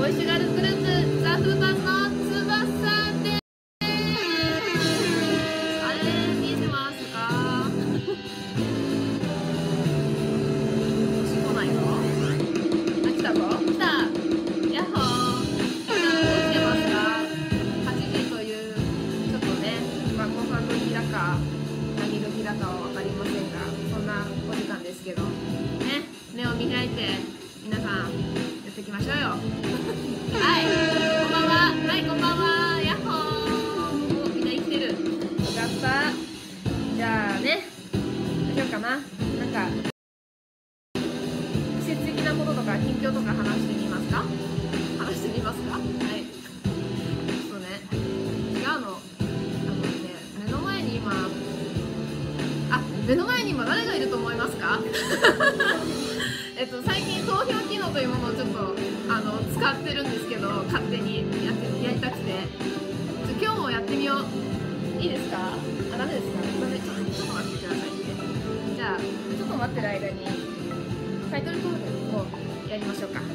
ボイシュガールグループザ・フーバーズの翼です。あれ見えてますか？星来ないの？あ、来たぞ。来た。ヤッホー。起きてますか？8時というちょっとね、後半の日だか何の日だかは分かりませんが、そんなお時間ですけどね、目を見開いて皆さんやっていきましょうよ。はい、こんばんは。はい、こんばんは。ヤッホー。みんな生きてる。よかった。じゃあね、どうしようかな。なんか季節的なこととか近況とか話してみますか？話してみますか？はい。そうね、違うの。目の前に今誰がいると思いますか？最近投票機能というものをちょっと使ってるんですけど、勝手にやりたくて、今日もやってみよう。いいですか？ダメですか？ちょっと待ってくださいね。じゃあちょっと待ってる間にタイトルコールをやりましょうか。はい。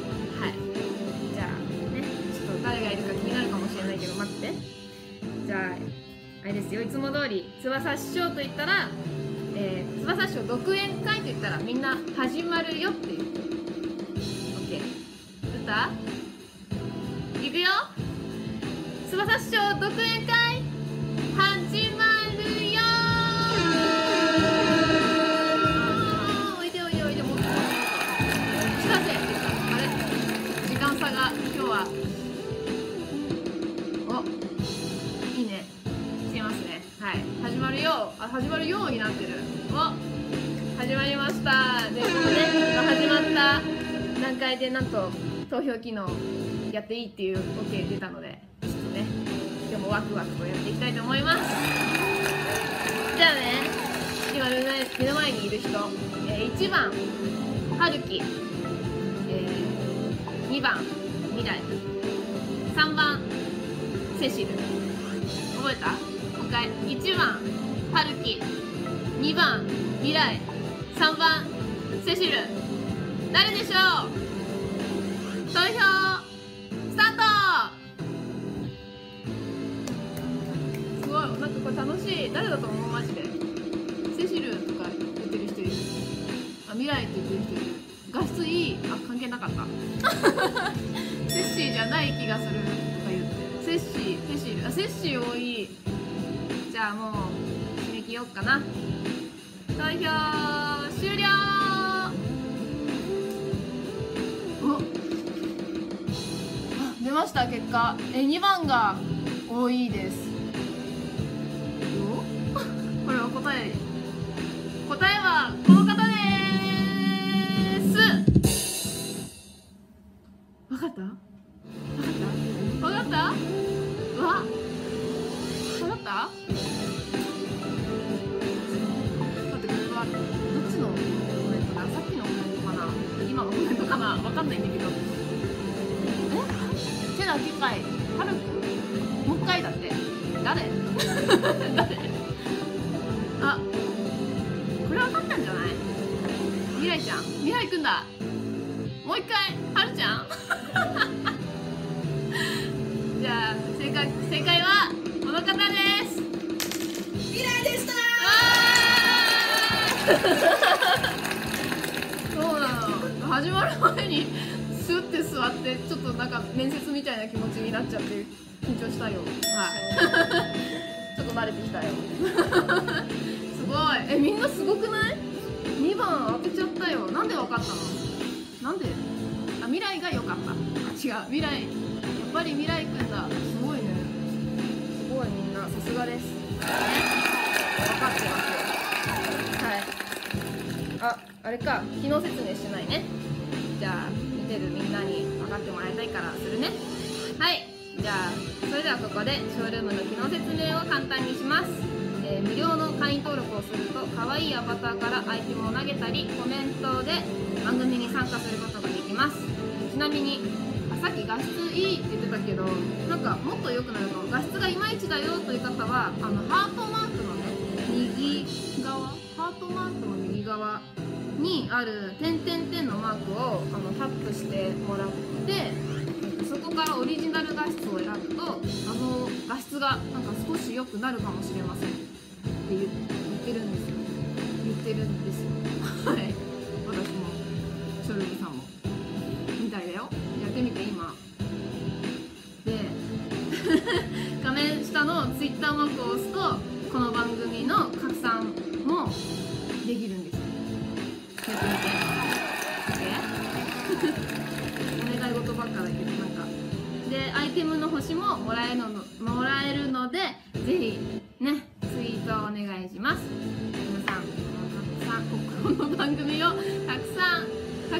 じゃあね、ちょっと誰がいるか気になるかもしれないけど待って。じゃああれですよ、いつも通り翼師匠と言ったら、翼師匠独演会と言ったらみんな始まるよっていう。 OK。 歌いくよ。翼師匠独演会始まるよー。おいでおいでおいで、もっともっと来たぜ。あれ、時間差が今日はいいね、してますね。はい、始まるよ。始まるようになってる。始まりました。で、このね、始まった段階でなんと投票機能やっていいっていう OK 出たので、ちょっとね、今日もワクワクとやっていきたいと思います。じゃあね、今目の前にいる人、1番春樹、2番未来、3番セシル。覚えた？もう一回。1番春樹、2番未来、3番セシル。誰でしょう？投票スタート。すごい、なんかこれ楽しい。誰だと思う？マジでセシルとか言ってる人いる。未来って言ってる人いる。画質いい。関係なかったセッシーじゃない気がするとか言って。セッシー、セシル、セッシー多い。じゃあもう締め切よっかな。投票終了。出ました、結果。2番が多いです。これは答えはこの方でーす。わかった？わかった？わかった？待って、これはどっちのコメントだ？さっきのコメントかな？今のコメントかな？わかんないんだけど。手だけかい。はるくん？もう一回だって。誰？誰？あ、これわかったんじゃない？未来ちゃん、未来くんだ。もう一回、はるちゃん。じゃあ正解はこの方です。未来でしたー。そうなの。始まる前にスッて座ってちょっとなんか面接みたいな気持ちになっちゃって緊張したよ。はい。ちょっと慣れてきたよ。すごい。みんなすごくない？2番当てちゃったよ。なんでわかったの？なんで？未来が良かった。違う、未来。やっぱり未来くんだ。すごいね。すごい、みんなさすがです。ね、分かってますよ。はい。あれか、機能説明してないね。じゃあ見てるみんなに分かってもらいたいからするね。はい。じゃあそれではここでショールームの機能説明を簡単にします。無料の会員登録をすると可愛いアバターからアイテムを投げたりコメントで番組に参加することができます。ちなみにさっき画質いいって言ってたけど、なんかもっと良くなるかも。画質がいまいちだよという方はハートマークのね、右側、ハートマークの右側にある点々点のマークをタップしてもらって、そこからオリジナル画質を選ぶと画質がなんか少し良くなるかもしれませんって言ってるんですよ。はい、私もショルブさんもみたいだよ。やってみて今で画面下の Twitter マークを押すとこの番組の拡散もできるんですよ。やってみてお願い事ばっかだけど、なんかでアイテムの星ももらえるので、ぜひねツイートをお願いします。皆さんこの番組をたくさん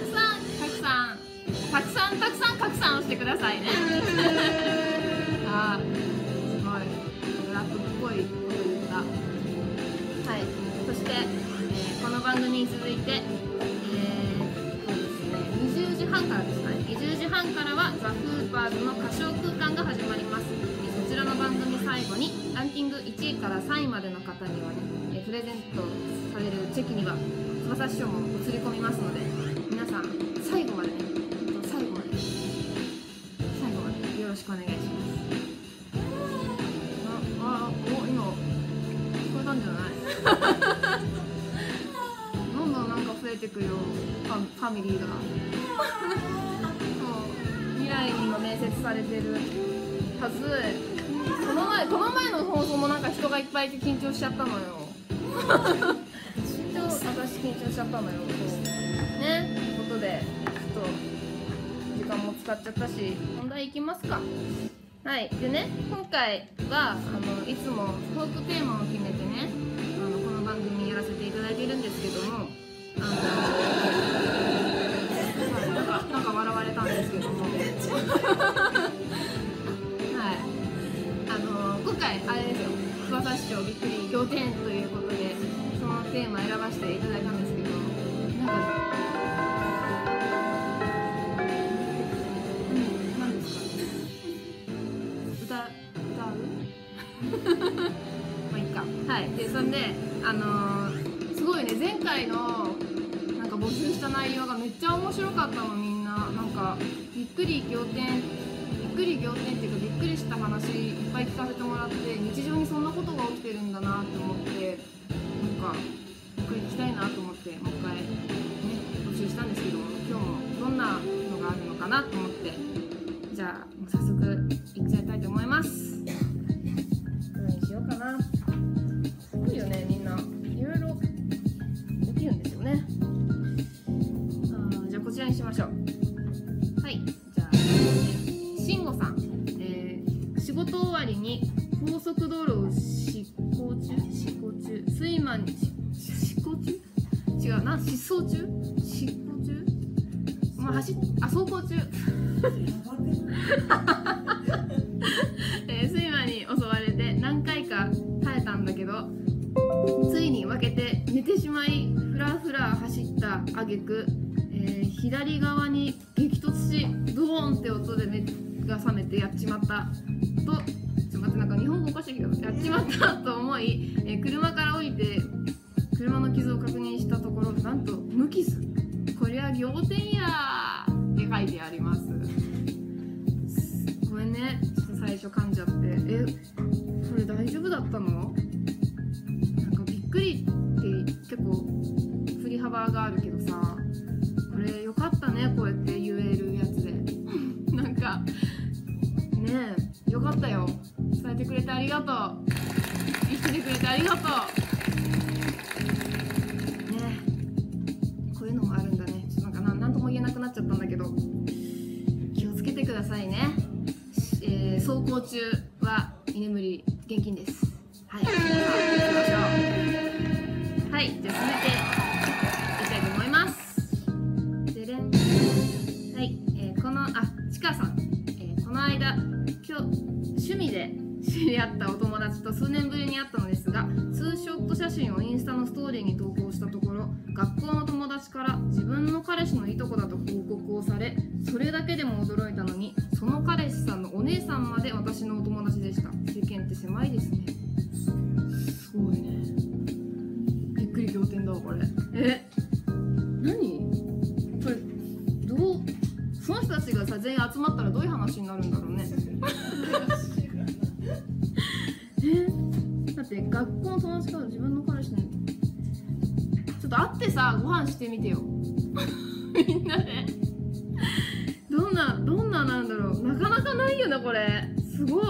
拡散をしてくださいね。あーすごいラップっぽいこと言った。はい、そして、この番組に続いて、そうですね、20時半からですかね。20時半からはザ・フーパーズの歌唱空間が始まります。そちらの番組最後にランキング1位から3位までの方にはね、プレゼントされるチェキには翼師匠も映り込みますので、皆さん最後までね、最後までよろしくお願いします。今聞こえたんじゃないどんどんなんか増えてくよ、ファミリーが未来にも面接されてるはず。この前の放送もなんか人がいっぱいいて緊張しちゃったのよ私緊張しちゃったのよ。ね、ということでちょっと時間も使っちゃったし、本題いきますか。はい、でね、今回はいつもトークテーマを決めてね、この番組やらせていただいているんですけども、なんか笑われたんですけどもはい、今回あれですよ、翼師匠びっくり仰天ということでそのテーマ選ばせていただいたんですけど、なんか何ですかね、歌うまあいいか。はい、でそんですごいね、前回のなんか募集した内容がめっちゃ面白かったの。みんななんかびっくり仰天っていうかびっくりした話いっぱい聞かせてもらって、日常にそんなことが起きてるんだなって思って、なんかもう一回聞きたいなと思ってもう一回ね募集したんですけども、今日もどんなのがあるのかなと思って、じゃあもう早速いっちゃいたいと思います。どれにしようかな。すごいよね、みんないろいろできるんですよね。じゃあこちらにしましょう。はい、じゃあしんごさん、仕事終わりに高速道路を疾走中まあ走行中睡魔に襲われて何回か耐えたんだけど、ついに負けて寝てしまい、ふらふら走った挙句、左側に激突しドーンって音で目が覚めてやっちまったと、ちょっと待って、なんか日本語おかしいけど、やっちまったと思い、車から降りて車の傷を確認したところ、なんと無傷。こりゃ仰天やーって書いてあります。ごめんね、ちょっと最初噛んじゃって、これ大丈夫だったの？なんかびっくりって結構振り幅があるけどさ、これよかったね、こうやって言えるやつでなんかねえ、よかったよ、伝えてくれてありがとう、生きててくれてありがとうねえ、こういうのもあるんだね。ちょっとなんとも言えなくなっちゃったんだけど、気をつけてくださいね。走行中は居眠り厳禁です。はい、行きましょう。はい、じゃあ続いていきたいと思います。でれん。はい、ちかさん、この間趣味で知り合ったお友達と数年ぶりに会ったのですが、ツーショット写真をインスタのストーリーに投稿したところ、学校の友達から自分の彼氏のいとこだと報告をされ、それだけでも驚いたのに、その彼氏さんのお姉さんまで私のお友達でした。世間って狭いですね。すごいね、びっくり仰天だわこれ。何これ、その人たちがささ全員集まったらどういう話になるんだろうねだって学校の友達から自分の彼氏にちょっと会ってさご飯してみてよみんなでどんななんだろう、なかなかないよなこれ、すごい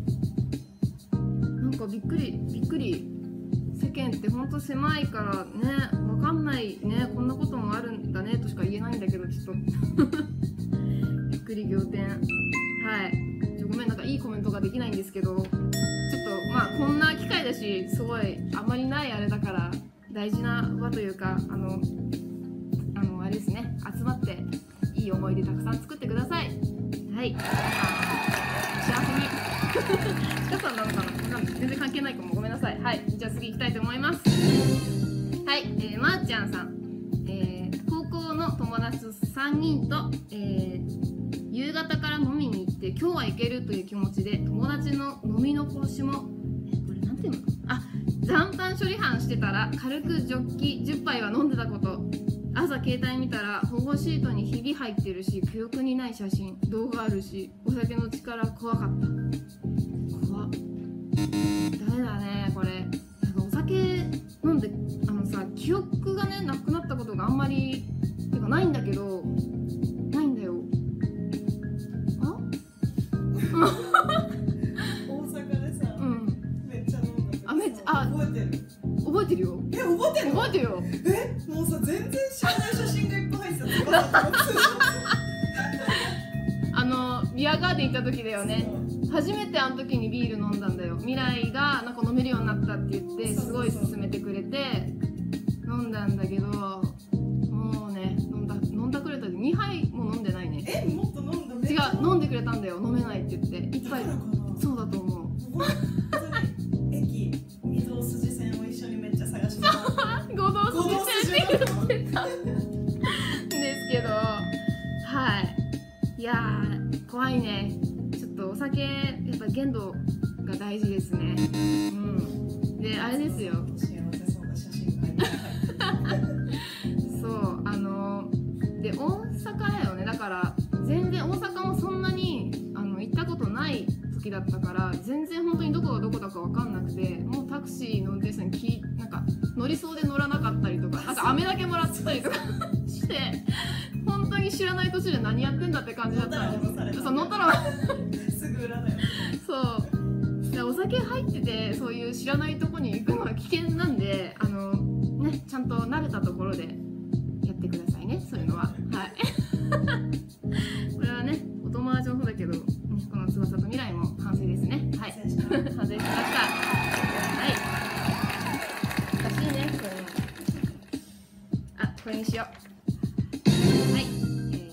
なんかびっくり世間ってほんと狭いからね、わかんないね、こんなこともあるんだねとしか言えないんだけど、ちょっとびっくり仰天。はい、ごめん、なんかいいコメントができないんですけど、ちょっとまあこんな機会だし、すごいあまりないあれだから大事な輪というか、あれですね、集まっていい思い出たくさん作ってください。はい、幸せにちかさんなのかな、全然関係ないかも、ごめんなさい。はい、じゃあ次行きたいと思います。はい、まーちゃんさん、高校の友達3人と、夕方から飲みに行って今日は行けるという気持ちで友達の飲み残しも、これなんていうの、残飯処理班してたら軽くジョッキ10杯は飲んでたこと、朝携帯見たら保護シートにひび入ってるし、記憶にない写真動画あるし、お酒の力怖かった。怖っ、ダメだねこれ。なんかお酒飲んでさ、記憶がねなくなったことがあんまりてかないんだけど、ないんだよ。 大阪でさ、めっちゃ飲んだ時、 めっちゃ覚えてる。覚えてるよ。 覚えてるの？ 覚えてるよ。 もうさ、全然知らない写真がいっぱい入ってた。 ビアガーデン行った時だよね。初めてあの時にビール飲んだんだよ。未来がなんか飲めるようになったって言ってすごい勧めてくれて飲んだんだけど、もうね、飲んだくれたで2杯も飲んでないね。 もっと飲んだね。 違う、飲んでくれたんだよ。飲めないって言って1杯。そうだと思う。 駅御堂筋線を一緒にめっちゃ探してた。 合同筋線って言ってたんですけど、はい、いやー怖いね。ちょっとお酒やっぱ限度が大事ですね。で、あれですよ、 幸せそうな写真が入ってそうで大阪だよね。だから全然大阪もそんなに行ったことない時だったから、全然本当にどこがどこだか分かんなくて、もうタクシーの運転手さんになんか乗りそうで乗らなかったりとか、なんか飴だけもらったりとかして本当に知らない土地で何やってんだって感じだったんです。そう、乗ったらすぐ裏だよ。 そうで、お酒入っててそういう知らないとこに行くのは危険なんで、ね、ちゃんと慣れたところでやってくださいね、そういうのは。はいこれはね、お友達もそうだけど、ね、この翼と未来も反省ですね。はい、反省しました。はい、難しいね、これも。これにしよう。はい、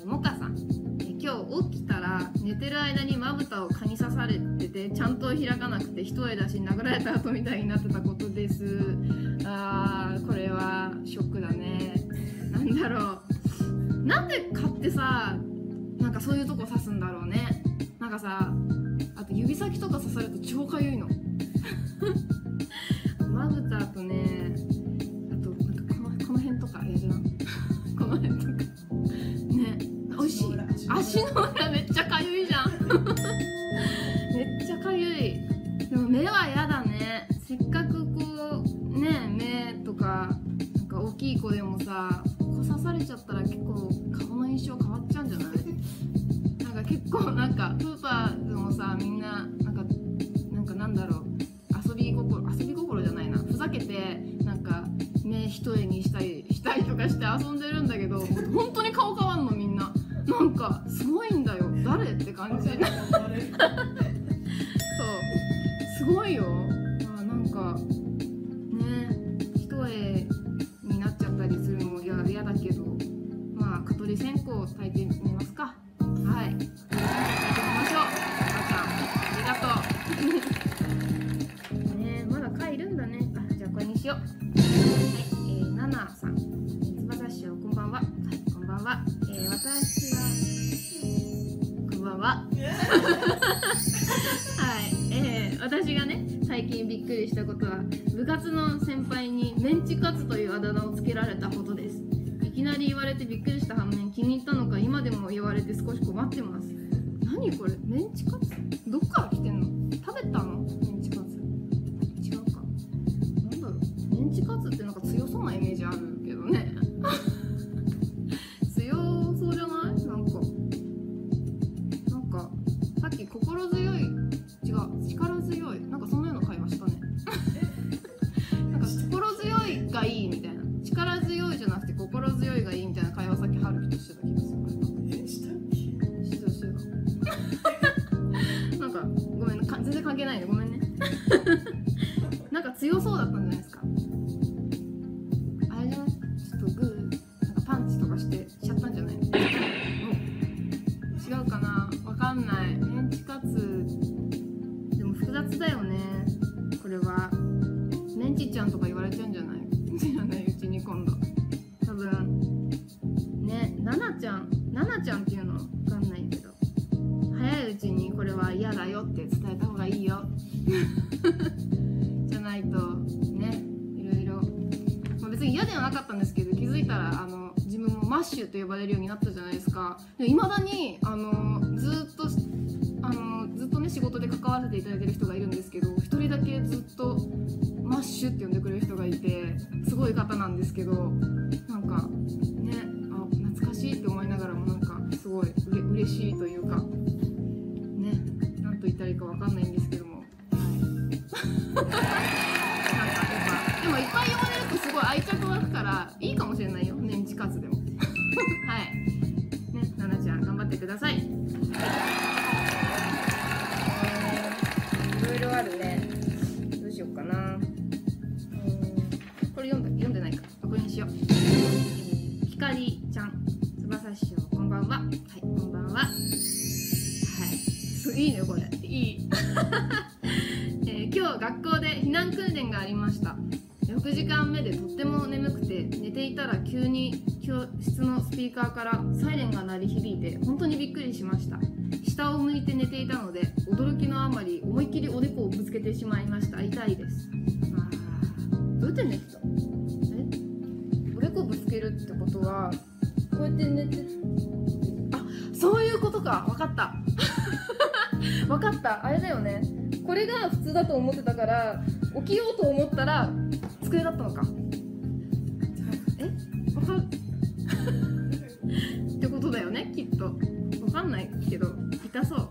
モカさん、今日起きたら寝てる間にまぶたを蚊に刺されてて、ちゃんと開かなくて一重だし殴られた後みたいになってたことです。これはショックだね。なんだろう、なんで蚊ってさ、なんかそういうとこ刺すんだろうね。なんかさ、あと指先とか刺されると超かゆいのまぶたとね、あとなんかこの辺とかやじゃんこの辺とかね、おいしい。足の裏めっちゃかゆいじゃんめっちゃかゆい。でも目はやだね。せっかくこうね、目とかなんか大きい子でもさ、こう刺されちゃったら結構顔の印象変わっちゃうんじゃない？なんか結構なんかプーパーでもさ、みんななんだろう、遊び心じゃないな、ふざけてなんか目一重にしたりとかして遊んでるんだけど、本当に顔変わんのみんな。なんかすごいんだよ、誰って感じそう、すごいよ。なんかね、一重になっちゃったりするのも嫌だけど、まあ蚊取り線香を焚いてみますか。はい、焚いてみましょう。赤ちゃんありがとうね。まだ蚊いるんだね。じゃあこれにしよう。はい、ナナさん、翼師匠こんばんは。はい、こんばんは。私はこんばんははい、私がね最近びっくりしたことは、部活の先輩にメンチカツというあだ名をつけられたことです。いきなり言われてびっくりした反面、気に入ったのか今今でも言われて少し困ってます。何これ、メンチカツどっから来てんの？食べたの？メンチカツ違うか。なんだろう、メンチカツってなんか強そうなイメージあるけどね強そうじゃない？なんかさっき心強い、違う、力強い、なんかそんなような会話したねなんか心強いがいいみたいな、力強いじゃなくて心強いがいいみたいな会話さっき春樹としてた気がする。 したっしてたなんかごめん、全然関係ないね、ごめんねなんか強そうだったんじゃないですか。あれじゃない？ちょっとグーなんかパンチとかしてしちゃったんじゃない？違うかな、わかんない。メンチカツでも複雑だよね。これはメンチちゃんとか言われちゃうんじゃない？知らないうちに今度多分ね、ナナちゃんっていうのわかんないけど、早いうちにこれは嫌だよって伝えた方がいいよじゃないとね、いろいろ、まあ、別に嫌ではなかったんですけど、気づいたら自分もマッシュと呼ばれるようになったじゃないですか。いまだにずっとね仕事で関わらせていただいてる人がいるんですけど、一人だけずっとマッシュって呼んでくれる人がいて、すごい方なんですけど、なんかね、懐かしいって思いながらも、なんかすごい嬉しいというかね、なんと言ったらいいかわかんないんですけども、はいなんかやっぱでもいっぱい呼ばれるとすごい愛着湧くからいいかもしれないよ、メンチカツでもはいね、ナナちゃん頑張ってください。いろいろあるね。どうしようかな。これ読んでないか、これにしよう。ひかりちゃん、翼師匠こんばんは。はい、こんばんは。はい、いいねこれ、いい今日学校で避難訓練がありました。6時間目でとっても眠くて、寝ていたら急に教室のスピーカーからサイレンが鳴り響いて本当にびっくりしました。下を向いて寝ていたので驚きのあまり思いっきりおでこをぶつけてしまいました。痛いです。どうやって寝てた？おでこぶつけるってことはこうやって寝て、そういうことか、分かった分かった、あれだよね、これが普通だと思ってたから起きようと思ったら机だったのか。分かるってことだよね、きっと。分かんないけど痛そう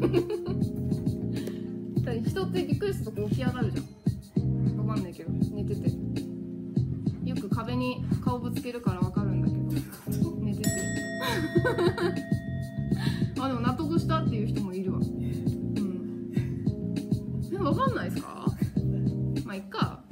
人ってびっくりするとこ起き上がるじゃん。分かんないけど寝ててよく壁に顔ぶつけるから分かるんだけど寝ててでも納得したっていう人もいるわ。分かんないですか？まあいっか。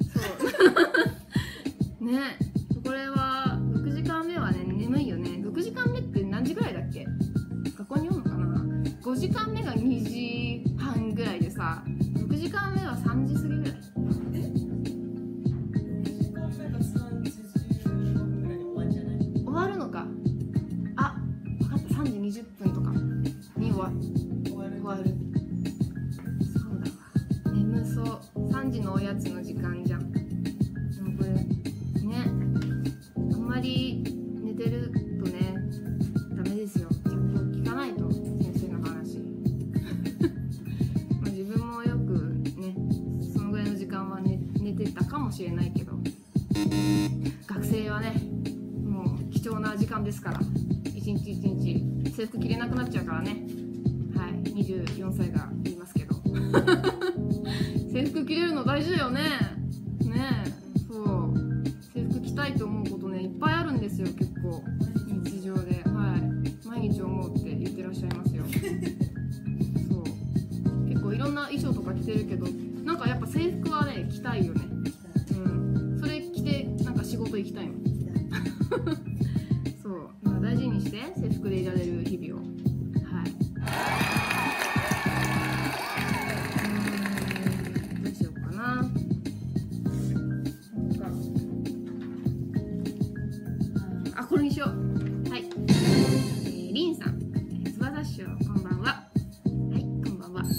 そうね、これは6時間目はね眠いよね。6時間目って何時ぐらいだっけ？学校に読むのかな。5時間目が2時半ぐらいでさ、6時間目は3時過ぎぐらい。終わるのか。分かった、3時20分とかに終わる。そうだわ、眠そう。3時のおやつの時間じゃん。でもこれね、あんまり寝てるとねダメですよ。ちゃんと聞かないと先生の話まあ自分もよくねそのぐらいの時間は、寝てたかもしれないけど、学生はねもう貴重な時間ですから、一日一日制服着れなくなっちゃうからね。はい、24歳が言いますけど制服着れるの大事だよね。ねえ、そう、制服着たいと思うことねいっぱいあるんですよ。結構日常で、はい、毎日思うって言ってらっしゃいますよそう、結構いろんな衣装とか着てるけど、なんかやっぱ制服はね着たいよね。それ着てなんか仕事行きたいもんそう、だから大事にして制服でいられる日々を。はい、どうしようかな。これにしよう。はい、りんさん、翼師匠こんばんは。はい、こんばんは。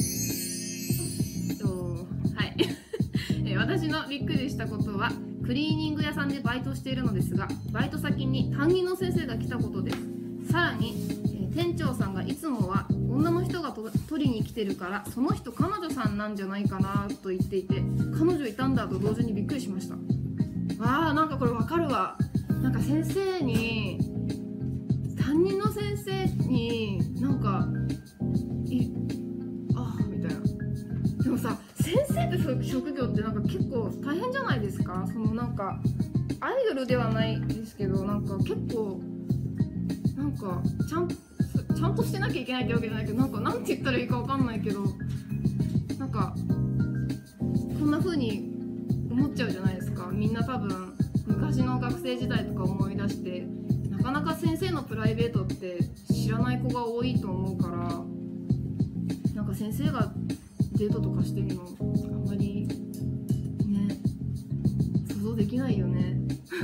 はい私のびっくりしたことは、クリーニング屋さんでバイトしているのですが、バイト先に担任の先生が来たことです。 さらに、店長さんがいつもは女の人が取りに来てるからその人彼女さんなんじゃないかなと言っていて、彼女いたんだと同時にびっくりしました。なんかこれわかるわ。なんか先生に、担任の先生になんかみたいな。でもさ、先生って職業ってなんか結構大変じゃないですか。そのなんかアイドルではないですけど、なんか結構なんかちゃんとしてなきゃいけないってわけじゃないけど、なんて言ったらいいかわかんないけど、なんかこんな風に思っちゃうじゃないですか。みんな多分昔の学生時代とか思い出して、なかなか先生のプライベートって知らない子が多いと思うから、なんか先生がデートとかしてるのあんまりね、想像できないよね。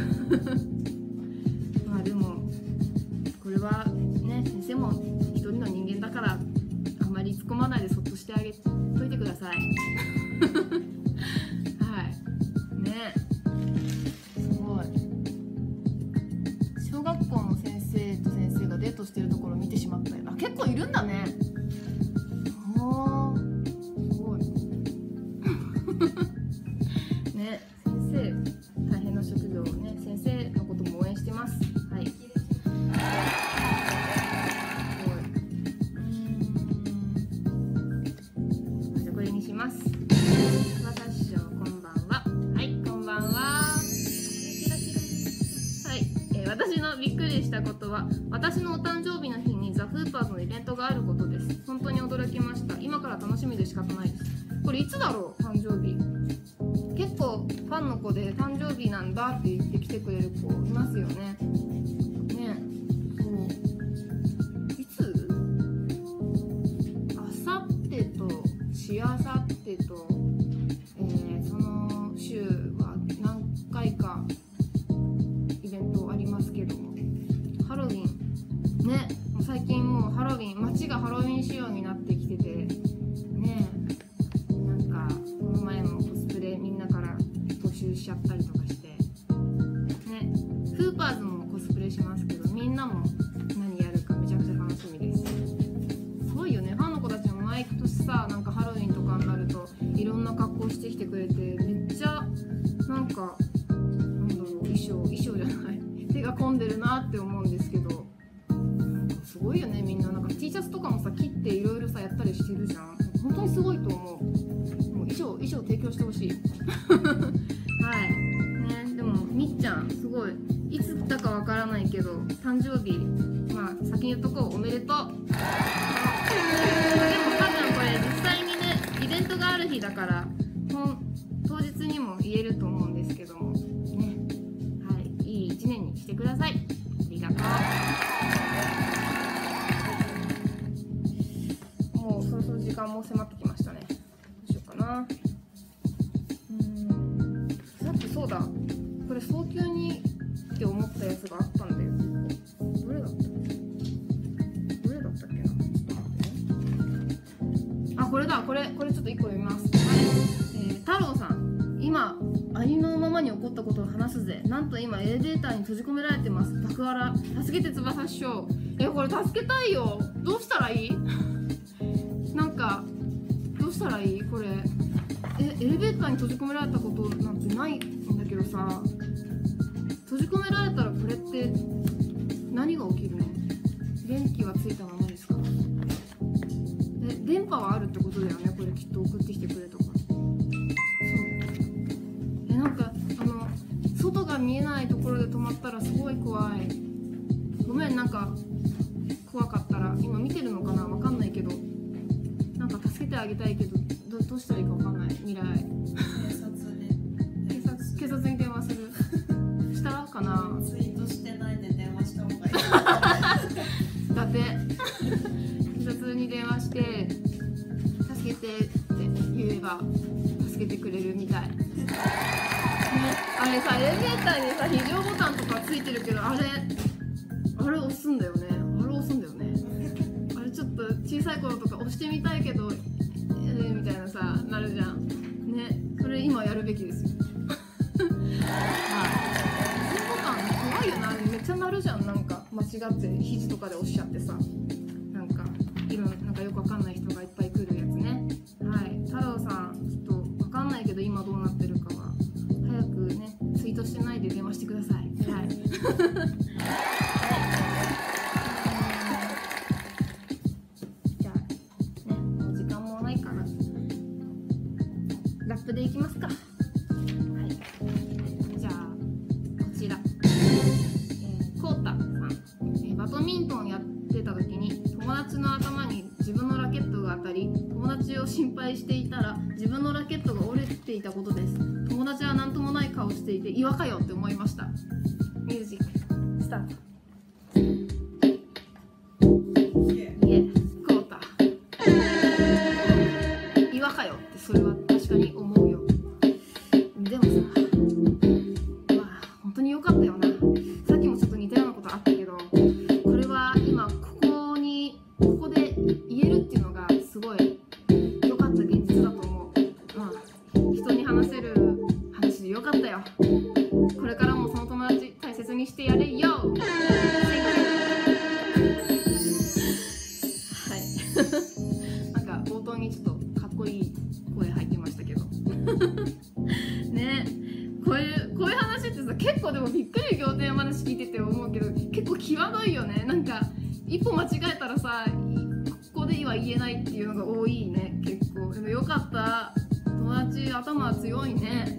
まあでもこれはね、先生も一人の人間だからあんまり突っ込まないでそっとしてあげといてください。はいね、すごい。小学校の先生と先生がデートしてるところを見てしまったよ。結構いるんだね。すごい。ね、先生大変な職業ね。先生のことも応援してます。はい。じゃあこれにします。私師匠こんばんは。はい、こんばんは。はい、私のびっくりしたことは、私のお誕生日の日にザ・フーパーズのイベントがあることです。本当に驚きました。今から楽しみで仕方ないです。これいつだろう、誕生日。結構ファンの子で誕生日なんだって言って来てくれる子いますよね。ね、そう。いつ？あさってとしあさってと、その週は何回かイベントありますけども、ハロウィンね、もう最近もうハロウィン、街がハロウィン仕様になってきててね、なんかこの前もコスプレみんなから募集しちゃったりとかしてね、フーパーズもコスプレしますけど、みんなも何やるかめちゃくちゃ楽しみです。すごいよね、ファンの子たちも毎年さ、なんかハロウィンとかになるといろんな格好してきてくれて、めっちゃなんかなんだろう、衣装じゃない手が込んでるなって思うんですけど、なんかすごいよね。みんななんか T シャツとかもさ切っていろいろさやったりしてるじゃん。本当にすごいと思う。もう衣装提供してほしい。はいね。でもみっちゃんすごい、いつだかわからないけど誕生日、まあ先に言っとこう、おめでとう。でも多分これ実際にねイベントがある日だから当日にも言えると思うんですけどもね。はい、いい一年にしてください。ありがとう。もうそろそろ時間も迫ってきましたね。どうしようかな。さっきそうだ、これ早急にって思ったやつがあったんだよ。どれだったっけな。ちょっと待ってね。あ、これだ。これちょっと1個読みます。はい、太郎さん、今ありのままに起こったことを話すぜ。なんと今エレベーターに閉じ込められてます。爆笑。助けて翼師匠。これ助けたいよ。どうしたらいい？なんかどうしたらいい？これエレベーターに閉じ込められたことなんてないんだけどさ、閉じ込められたらこれって何が起きるの？電気はついたままですか？電波はあるってことだよね。これきっと送ってきてくれとか。そう。なんか外が見えないところで止まったらすごい怖い。ごめん、なんか怖かったら今見てるのかな、わかんないけど、なんか助けてあげたいけどどうしたらいいかわかんない。未来警察に電話するしたかな。 ツイートしてないで電話した方がいい。 だって警察に電話して助けてって言えば助けてくれるみたい。ね、あれさ、エレベーターにさ非常ボタンとかついてるけど、あれ押すんだよね。あれちょっと小さい頃とか押してみたいけどみたいなさなるじゃんね。それ今やるべきですよ。はい、非常ボタン怖いよな。めっちゃ鳴るじゃん。なんか間違違って肘とかで押しちゃってさ、なんかよくわかんない人がいっぱい来るやつね。はい、太郎さんちょっとわかんないけど今どうなってるかは早くねツイートしてないで電話してください。はい。じゃあね、もう時間もないからラップでいきますか。はい。じゃあこちら、コウタさん、バドミントンやってた時に友達の頭に自分のラケットが当たり、友達を心配していたら自分のラケットが折れていたことです。友達は何ともない顔をしていて岩かよって思いました。ミュージックスタート。コウタ岩かよってそれは確かに思うよ。でもさ、まあ本当に良かったよな。さっきもちょっと似たようなことあったけど、これは今ここで言えるっていうのがすごい良かった現実だと思う。まあ人に話せる話で良かったよ。これからもその友達大切にしてやれよ。はいなんか冒頭にちょっとかっこいい声入ってましたけどね、こういう話ってさ、結構でもびっくり仰天話聞いてて思うけど、結構際どいよね。なんか一歩間違えたらさ、ここでは言えないっていうのが多いね。結構でもよかった、友達頭強いね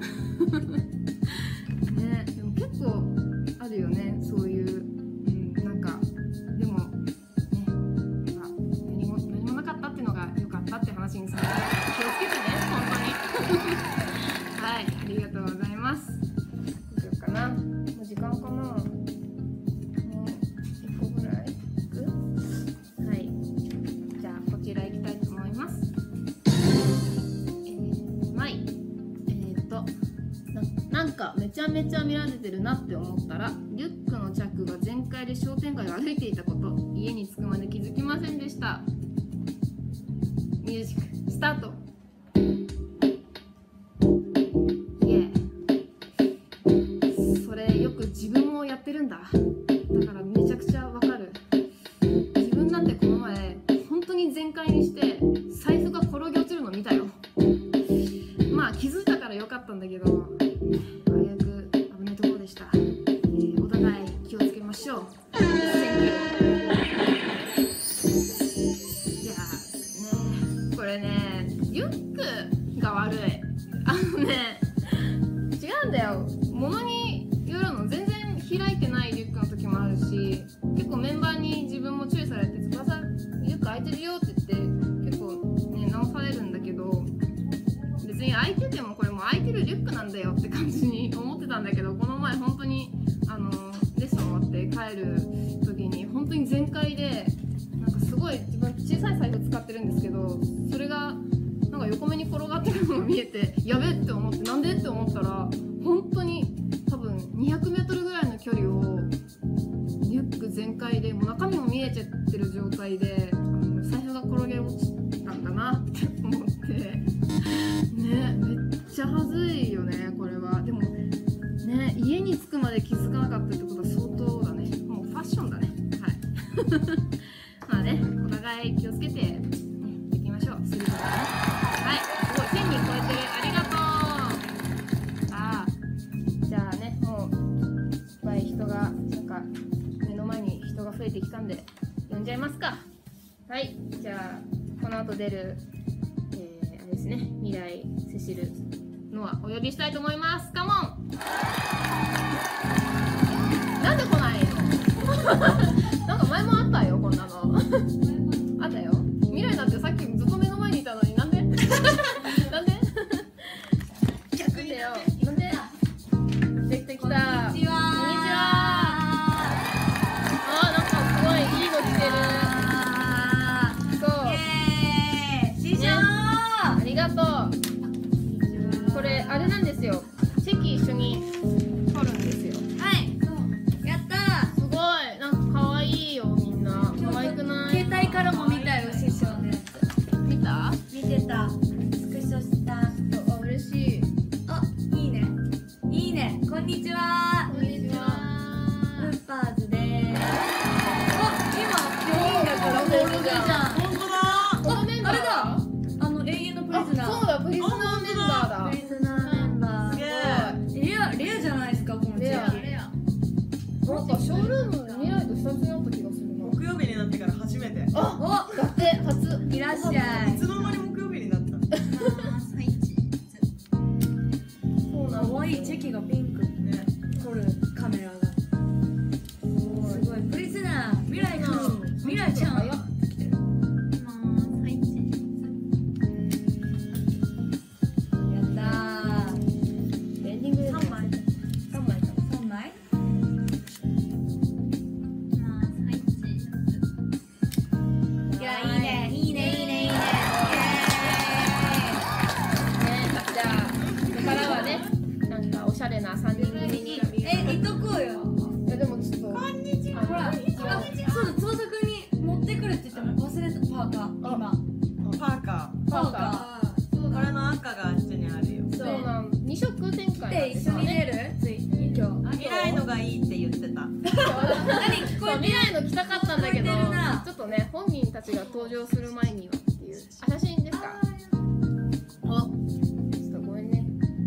ね、でも結構あるよね、そういう、なんかでもね、何もなかったっていうのが良かったって話にさ、気をつけてね、本当にはい、ありがとうございます。どうしようかな、もう時間かな、もう1個ぐらいいく。はい、じゃあこちら行きたいと思います。なんかめちゃめちゃ見られてるなって思ったら、リュックのチャックが全開で商店街を歩いていたこと、家に着くまで気づきませんでした。ミュージックスタート。それよく自分もやってるんだ。だからめちゃくちゃわかる。自分なんてこの前本当に全開にして財布が転げ落ちるの見たよ。まあ気づいたからよかったんだけど、危ないところでした。お互い気をつけましょう。じゃあね、これね、リュックが悪い。違うんだよ。物によるの。全然開いてないリュックの時もあるし、結構メンバーに自分も注意されて、翼リュック開いてるよって言って結構ね直されるんだけど、別に開いててもこれもう開いてるリュックなんだよって感じに思ってたんだけど、この前本当にレッスン終わって帰る時に本当に全開で、なんかすごい自分小さい財布使ってるんですけど、それがなんか横目に転がってるのが見えて、やべって思って、なんでって思ったら、本当に多分200メートルぐらいの距離をリュック全開で、もう中身も見えちゃってる状態で財布が転げ落ちたんだなって思ってね、めっちゃはずいよねこれは。でもね、家に着くまで気づかなかったってことは相当だね。もうファッションだね。はいまあね、お互い気をつけて、ね、いきましょう。することね。はい、すごい1000人超えてる。ありがとう。じゃあね、もういっぱい人がなんか目の前に人が増えてきたんで呼んじゃいますか。はい、じゃあこの後出るあれですね、未来セシルのはお呼びしたいと思います。カモン。なんで来ないのなんか前もあったよ、こんなのあったよ。未来だってさっきずっと目の前にいたのに、なんでなんで逆によ。なんでできてきた。こんにちは。こんにちは。あ、なんかすごいいいの着てる。そう、ね、ありがとう。これあれなんですよ、チェキ一緒に撮るんですよ。 はい、 じゃん。 本当だ。 このメンバーあれだ。永遠のプリズナー。 そうだ、プリズナーメンバーだ。 プリズナーメンバすげー。レアじゃないですか、このチレアェキ。 なんかショールーム未来と久々に会った気がするな。 木曜日になってから初めて。 あ、だって初。 いらっしゃい。 いつの間に木曜日になった。 そうなんだ。 可愛いチェキがピンクね。 撮るカメラが。すごい。プリズナー、未来くん、未来ちゃん。 早っ。 やったー。 エンディングで 3枚。 3枚か。 3枚。いや、いいね、いいね、いいね、いいね。 ね、じゃあここからはね、なんかおしゃれな3人組に。 いとこうよ。 いやでもちょっとほら、そう、翼くんに持ってくるって言っても忘れたパーカー。今。 パーカパーカー。これの赤があっちにあるよ。 ー。そうなん。2色展開。 で一緒に出る？つい今日。 未来のがいいって言ってた。 何聞こそうえて未来の来たかったんだけど、 聞こえてるなちょっとね本人たちが登場する前にはっていう。あ、写真ですか？お、ちょっとごめんね。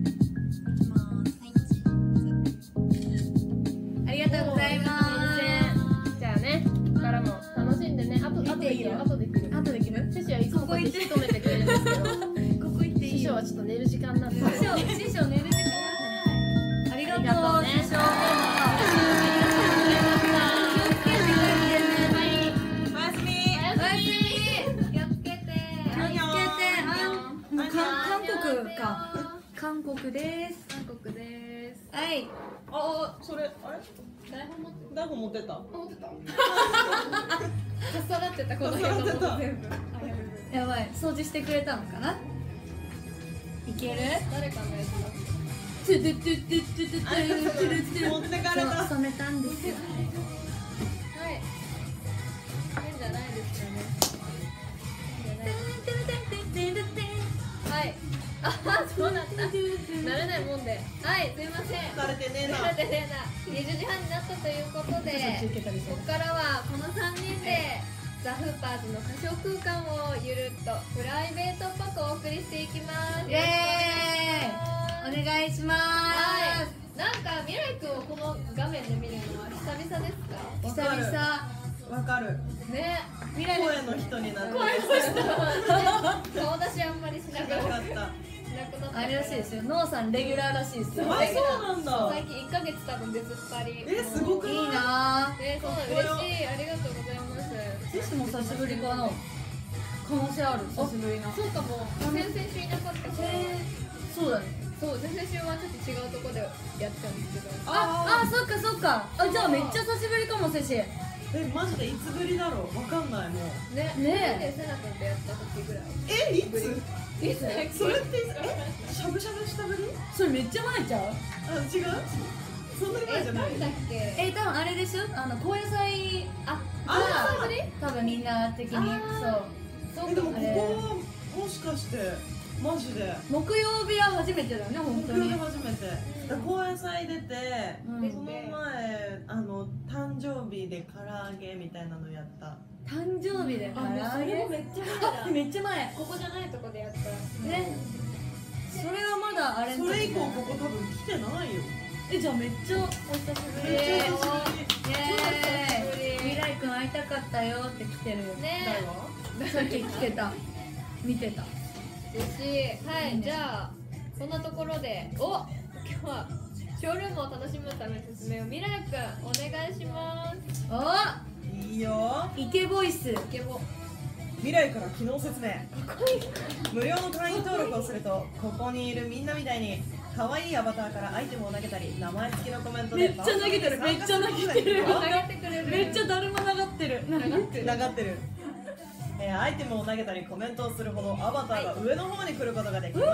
ありがとうございます。 じゃあね、ここからも楽しんでね。あとできる。あとできる。 あとできる？ 師匠はいつもこうやって引き止めてくれるんですけど、 ここ行っていいよ。 師匠はちょっと寝る時間なんで。 師匠寝る時間。ありがとう、 ありがとうね師匠。気をつけてくれてね。 おやすみ。 おやすみ。 気をつけて。 気をつけて。もう韓国か。韓国です。 韓国です。 はい。 あ、それ、あれ台本持ってる。 台本持ってた。 持ってた。かっさらってたこの辺のもの全部。 やばい、掃除してくれたのかな。いける？ 誰かのやつだ。 トゥトゥトゥトゥトゥトゥトゥトゥトゥ持ってかれた。 そう染めたんですよ。 はい。変じゃないですかね。はい。あ、そうだった。慣れないもんで。はい、すいません。 されてねえな。 慣れてねえな。20時半になったということで、ここからはこの3人でザ・フーパーズの歌唱空間をゆるっとプライベートっぽくお送りしていきます。 イエーイ。お願いしまはい。なんか未来くんをこの画面で見るのは久々ですか？ す。久々。 わかる。 ね。 未来声の人になってる。 顔出しあんまりしなくなった。 なかった。 あれらしいですよ。ノーさんレギュラーらしいですよ。 あ、そうなんだ。 最近1ヶ月多分出ずっぱり。 すごくない？ いいなそうなの嬉しい。ありがとうございます。 ぁ。シスも久しぶりかな。可能性ある。久しぶりな。 そうかも。先々週いなかったから。 そうだね。 そう、先々週はちょっと違うところでやったんですけど。 あ、そっかそっか。あ、じゃあめっちゃ久しぶりかもセシ。 マジでいつぶりだろう。わかんないもう。 ね。 ねでセナ君とやった時ぐらい。 いつ？ いつだっけ？ それってしゃぶしゃぶしたぶり？ それめっちゃ前ちゃう？ あ、違う？そんな前じゃない。 なんだっけ？ 多分あれでしょ。高野菜。 あ久しぶり？ 多分みんな的にそう。 そうかも。 でもここはもしかしてマジで木曜日は初めてだよね、本当に。 木曜日初めて。高野菜出て、 うんその前誕生日で唐揚げみたいなのやった。 誕生日で唐揚げ。 めっちゃ前だ。 めっちゃ前。 ここじゃないとこでやった。 ね。それはまだあれの時それ以降ここ多分来てないよ。 じゃあめっちゃお久しぶり。 めっちゃ久しぶイエーイ。未来くん会いたかったよって来てるよ。 ね。 さっき来てた。見てた。 嬉しい。はい、じゃあこんなところで、今日はショールームを楽しむための説明を未来くんお願いします。 いいよ。 イケボイス。 イケボ。 未来から機能説明。無料の会員登録をするとここにいるみんなみたいに可愛いアバターからアイテムを投げたり名前付きのコメントでめっちゃ投げてる。めっちゃ投げてる。 投げてくれる。 めっちゃだるま流ってる。 流ってる。 流ってる。アイテムを投げたりコメントをするほどアバターが上の方に来ることができます。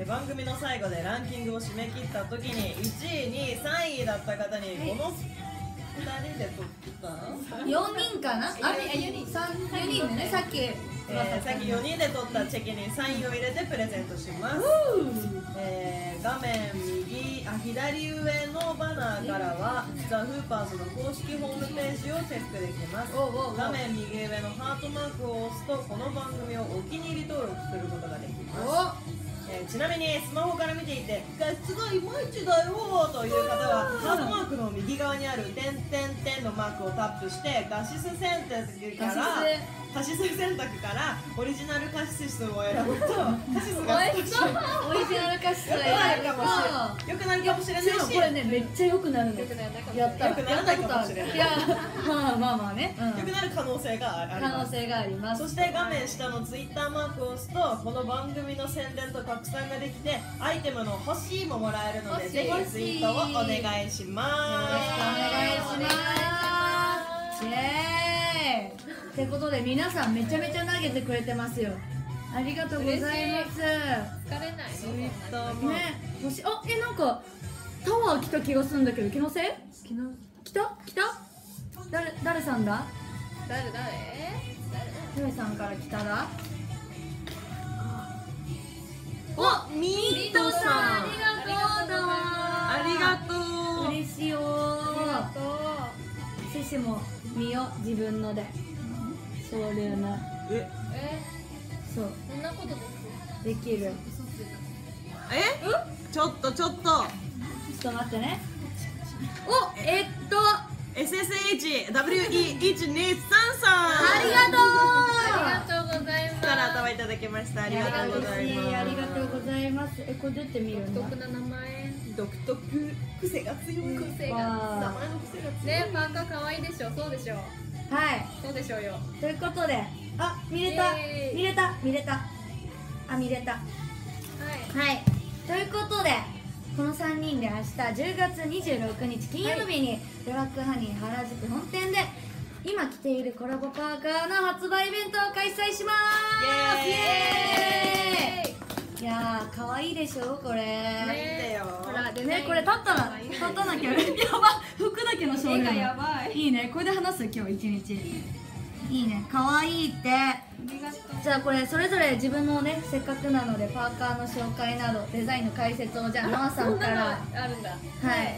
番組の最後でランキングを締め切った時に1位、2位、3位だった方に人で撮った 4人かな。あ、 4人 4人でね、さっきさっき4人で撮ったチェキにサインを入れてプレゼントします。画面左上のバナーからはザ・フーパーズの公式ホームページをチェックできます。画面右上のハートマークを押すとこの番組をお気に入り登録することができます。ちなみにスマホから見ていて画質がいまいちだよという方はハートマークの右側にある点々点のマークをタップして画質選択からオリジナルカシスを選ぶとカシスが少しオリジナルカシスが良くなるかもしれないし、 これねめっちゃ良くなるの。やった良くならないかもしれない。 いや、まあね。 良くなる可能性があります。 可能性があります。 そして画面下のツイッターマークを押すとこの番組の宣伝と拡散ができてアイテムの欲しいももらえるのでぜひツイートをお願いします。 よろしくお願いします。イエーイ。ってことで皆さんめちゃめちゃ投げてくれてますよ。ありがとうございます。 疲れないの？ ツイッターもね、もしなんかタワー来た気がするんだけど気のせい？来た？誰さんだ？誰さんから来ただ？ミートさん、ありがとう。嬉しいよ。シシも見よ自分ので。そうだよな。そう。 そんなことできる。 ちょっとちょっと待ってね。 SSHWE1233 ありがとうございます。 から頭いただきました。ありがとうございます。 ありがとうございます。これ出てみるんだ。 独特な名前。 独特、癖が強い。名前の癖が強い。 ね、パーカー可愛いでしょ。そうでしょ。 はい。 そうでしょうよ。 ということで、見れた。はい。ということで、この3人で明日10月26日金曜日にブラックハニー原宿本店で今着ているコラボパーカーの発売イベントを開催します。イエーイ。いやー、可愛いでしょこれ。 ね、 ほらね、これ立ったなきゃ。やば、服だけの少年。 絵がやばい。 いいね、これで話す今日一日。いいね、可愛いって。じゃあこれそれぞれ自分のね、せっかくなのでパーカーの紹介などデザインの解説をじゃあマーさんからあるんだ。 はい、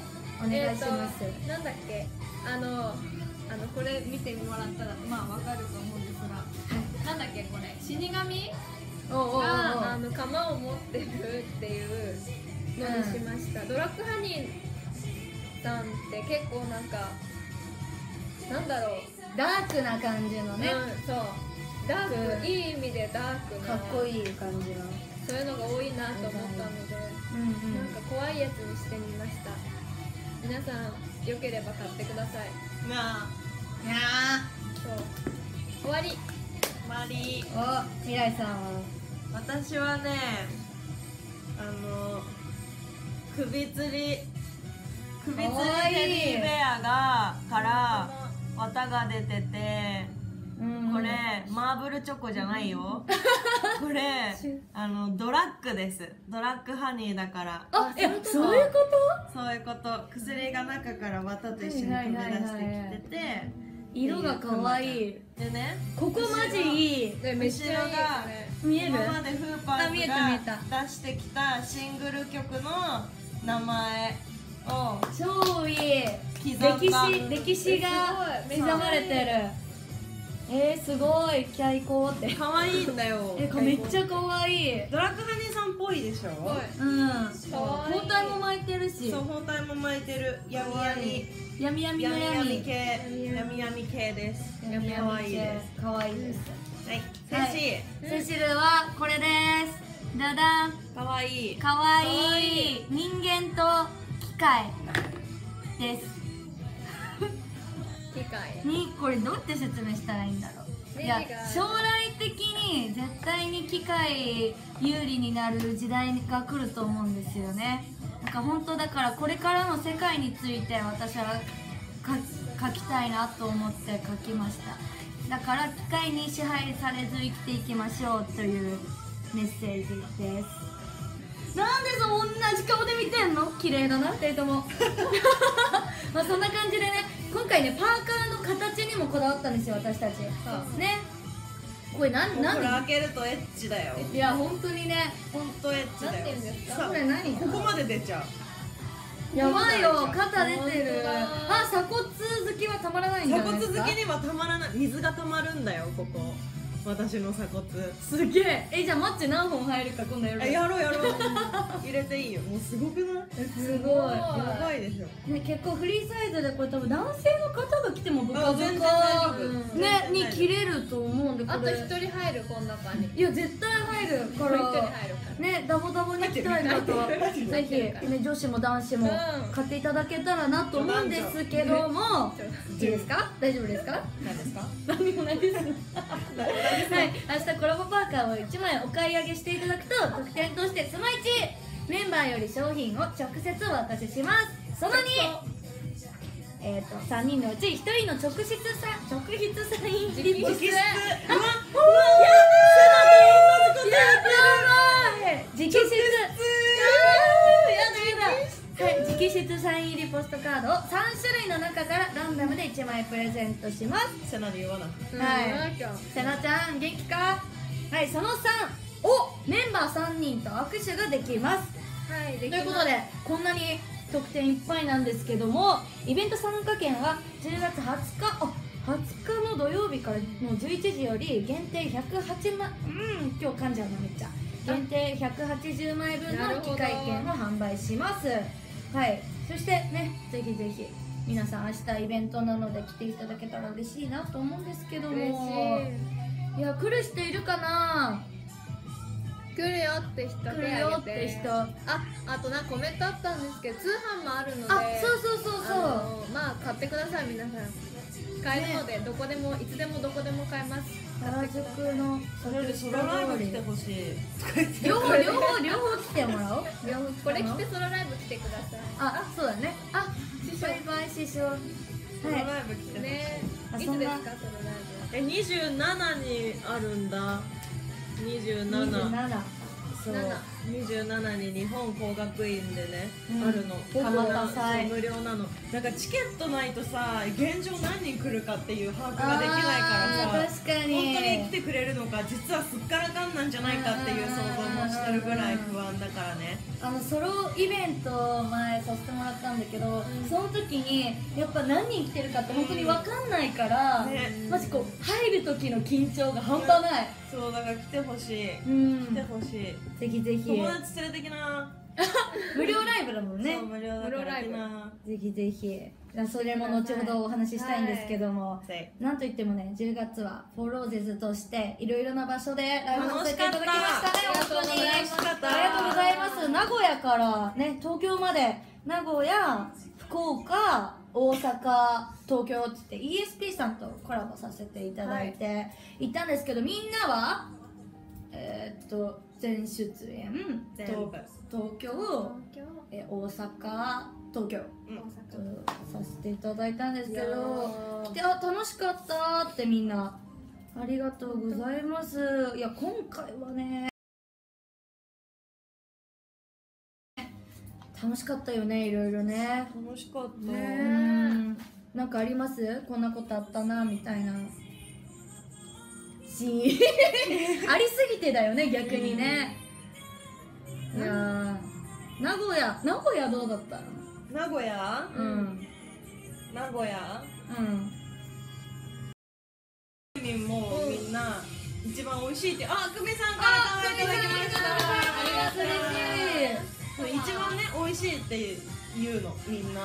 お願いします。 なんだっけ、これ見てもらったらまあわかると思うんですが、なんだっけこれ死神が鎌を持ってるっていうのにしました。ドラッグハニーさんって結構なんかなんだろう、 ダークな感じのね、 そうダーク、いい意味でダークなかっこいい感じのそういうのが多いなと思ったので、なんか怖いやつにしてみました。皆さんよければ買ってください。そう終わり。 未来さんは？ 私はね、首吊りテディベアから綿が出てて、これマーブルチョコじゃないよ。これドラッグです。ドラッグハニーだから。 そういうこと？ そういうこと。薬が中から綿と一緒に飛び出してきてて、 色が可愛い。 でね、 ここマジいい。 めっちゃいい。 見える？ 今までフーパーズが出してきたシングル曲の名前を超いい。歴史が刻まれてる。すごい。キャイコーって可愛いんだよ。 めっちゃ可愛い。 ドラッグハニーさんっぽいでしょ。 包帯も巻いてるし。 そう、包帯も巻いてる。闇系です。可愛いです。 可愛いです。 はい。 セシルはこれです。ダダン。 可愛い。 可愛い。人間と機械です。 機械にこれどうやって説明したらいいんだろう。いや、将来的に絶対に機械有利になる時代が来ると思うんですよね。なんか本当だからこれからの世界について私は書きたいなと思って書きました。だから機械に支配されず生きていきましょうというメッセージです。なんで同じ顔で見てんの？綺麗だな2人とも。まあそんな感じでね、今回ねパーカーの形にもこだわったんですよ私たちね。これなんこれ開けるとエッチだよ。 いや本当にねほんとエッチだよ。 なんて言うんですかさこれ何ここまで出ちゃう。 やばいよ肩出て本る。 当だあ鎖骨好きはたまらないんじゃ鎖ないですか。 骨好きにはたまらない。水がたまるんだよここ。私の鎖骨。 すげえ。じゃあマッチ何本入るか今度やる。 やろうやろう。入れていいよ。もうすごくない？ すごい。 やばいでしょ。 ね、結構フリーサイズでこれ多分男性の方が来てもブカブ全然大カ丈夫。 ねに切れると思うんでこあとれ 1人入るこの中に。 いや絶対入るか 1人入るらから。 ねダボダボに着たい方はぜひ、ね、女子も男子もうん買っていただけたらなと思うんですけども、いいですか？大丈夫ですか？ 何ですか？ 何もないですはい、明日コラボパーカーを1枚お買い上げしていただくと特典としてその1メンバーより商品を直接お渡しします。その2、3人のうち1人の直筆サインリップス。 直筆。 あ、 うわ直筆直筆サイン入りポストカードを3種類の中からランダムで1枚プレゼントします。 セナで言わな。 はいせなちゃん元気か？はい、その3をメンバー3人と握手ができます。 はい、 ということでこんなに特典いっぱいなんですけども、イベント参加券は10月20日の土曜日からの11時より限定108枚今日噛んじゃうなめっちゃ限定180枚分の機械券を販売します。はい、そしてねぜひぜひ皆さん明日イベントなので来ていただけたら嬉しいなと思うんですけども、 嬉しい。 いや来る人いるかな？ 来るよって人手来るよ挙げて。 って人。 あとコメントあったんですけど通販もあるので、 あ、そうまあ買ってください皆さん。買えるのでどこでもいつでもどこでも買えます。 原宿のそれソロライブ来てほしい。 両方来てもらおう。 これ着てソロライブ来てください。 あ、そうだね。あ、師匠バイ師匠。はソロライブ来てほしい。 ねあいつですかソロライブ。 27にあるんだ。27。 27。 そう27に日本工学院でね、 うんあるの。 蒲田祭そう無料なの。なんかチケットないとさ、現状何人来るかっていう把握ができないからさ、 確かに本当に来てくれるのか、実はすっからかんなんじゃないかっていう想像もしてるぐらい不安だからね。 ソロイベント前させてもらったんだけど、その時にやっぱ何人来てるかって本当に分かんないから、 ねマジこう入る時の緊張が半端ない。 そうだから来てほしい。 うん来てほしい。 ぜひぜひ友達連れてきな。 無料ライブだもんねそう。無料だから来な。 ぜひぜひそれも後ほどお話ししたいんですけども、 はいなんといってもね10月はフォローゼズとしていろいろな場所でライブさせていただきましたね。本当に楽しかったありがとうございます。名古屋からね東京まで名古屋福岡大阪東京って言って ESP さんとコラボさせていただいて行ったんですけど、みんなは全出演全部東京大阪東京させていただいたんですけど、来て楽しかったってみんなありがとうございます。いや今回はね楽しかったよね、いろいろね。 楽しかった。 なんかあります？こんなことあったなみたいなシーンありすぎてだよね逆にね。いやー名古屋どうだったの？ 名古屋？名古屋？もうみんな一番美味しいって久米さんから食べていただきました。 ありがとう嬉しい。 一番ね美味しいって言うのみんな。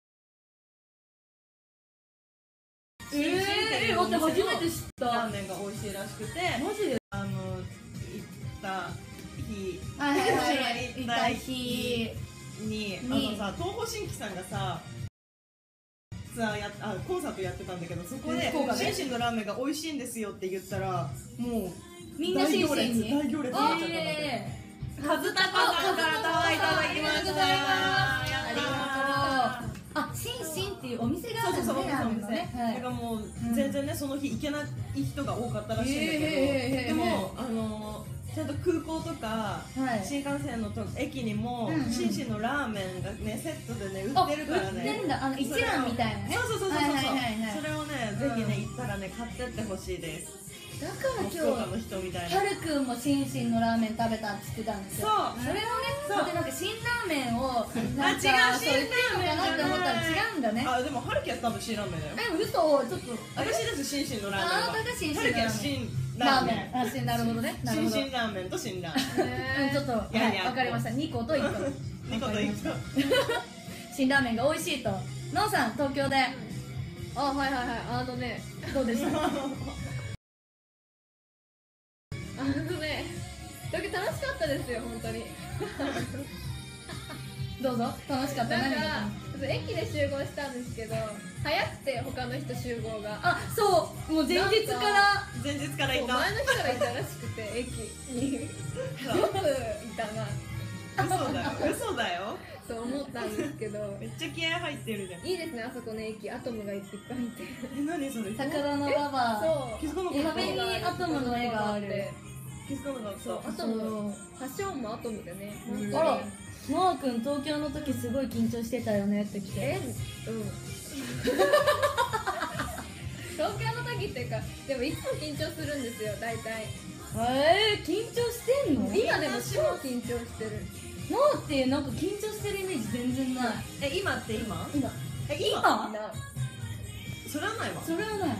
待って初めて知った。 ラーメンが美味しいらしくて、 マジで？ 行った日、 行った日にさ東宝新規さんがさツアーコンサートやってたんだけど、そこでシンシンのラーメンが美味しいんですよって言ったらもうみんなシンシンに大行列になっちゃったので、カズタカさんからいただきました。 ありがとう。シンシンっていうお店があるんですね。 だからもう全然ねその日行けない人が多かったらしいんだけど、でもちゃんと空港とか新幹線の駅にもシンシンのラーメンがねセットでね売ってるからね。 売ってんだ、一蘭みたいなね。 そうぜひね行ったらね買ってってほしいです。 だから福岡の今人みたい日な。 はるくんもシンシンのラーメン食べたって言ってたんですよ。 そうそれをね、 そうでなんか辛ラーメンをなんかあ違うそう言ってるのかなって思ったら違うんだね。 あでも春樹は多分辛ラーメンだよ。 嘘、ちょっと私ですシンシンのラーメンは。 あなたがシンシン春樹は辛ララーーメン。 メン。あ、なるほどね。なるほど。 シンシンラーメンと辛ラーメン。 ちょっとはいやいやわかりました。2個と1個。 2個と1個。 辛ラーメンが美味しいと。のんさん東京であ、はいはいはい、 どうでした？ 東京楽しかったですよ、本当に。 どうぞ。楽しかった。 なん何がか駅で集合したんですけど、早くて他の人集合が。 あ、そうもう前日から前日からいた。 そう前の人がいたらしくて、駅によくいたな、 嘘だよ。嘘だよ。 そう思ったんですけど。 めっちゃ気合入ってるじゃん。 いいですね、あそこの駅、アトムがいっぱいいて。 何それ。 宝のラバー。 そう、 気づかなかった。 壁にアトムの絵がある。 気づかなかった。 そう、アトム、ファッションもアトムでね。 うんあら、ノアくん東京の時すごい緊張してたよねって来て。 東京の時っていうか、でもいつも緊張するんですよ、大体。 緊張してんの？ 今でも超緊張してる。 ノアってなんか緊張してるイメージ全然ない。 今って今？ 今今？それはないわ。 それはない。 なん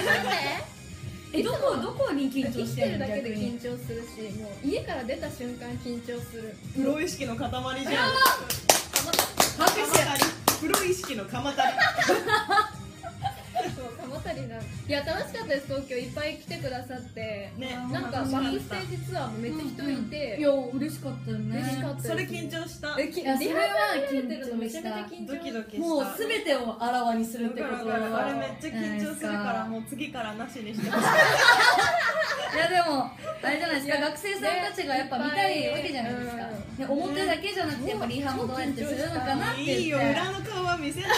で？ どこに緊張生きしてるの？ てるだけで逆に緊張するし、もう家から出た瞬間緊張する。 プロ意識の塊じゃん。 拍手。 プロ意識の鎌足り。 そう、鎌足りな。いや、楽しかったです、東京いっぱい来てくださって。 ね。 なんかバックステージツアーもめっちゃ人いて。 いや嬉しかったよね。 嬉しかったです。 それ緊張した。 いやそれは緊張した。 めちゃめちゃ緊張ドキドキした。 もうすべてをあらわにするってことだからあれめっちゃ緊張するからもう次からなしにしてほしい。 いやでもあれじゃないですか、学生さんたちがやっぱ見たいわけじゃないですか。で表だけじゃなくてやっぱリハもどうやってするのかなって言って。 いいよ、裏の顔は見せない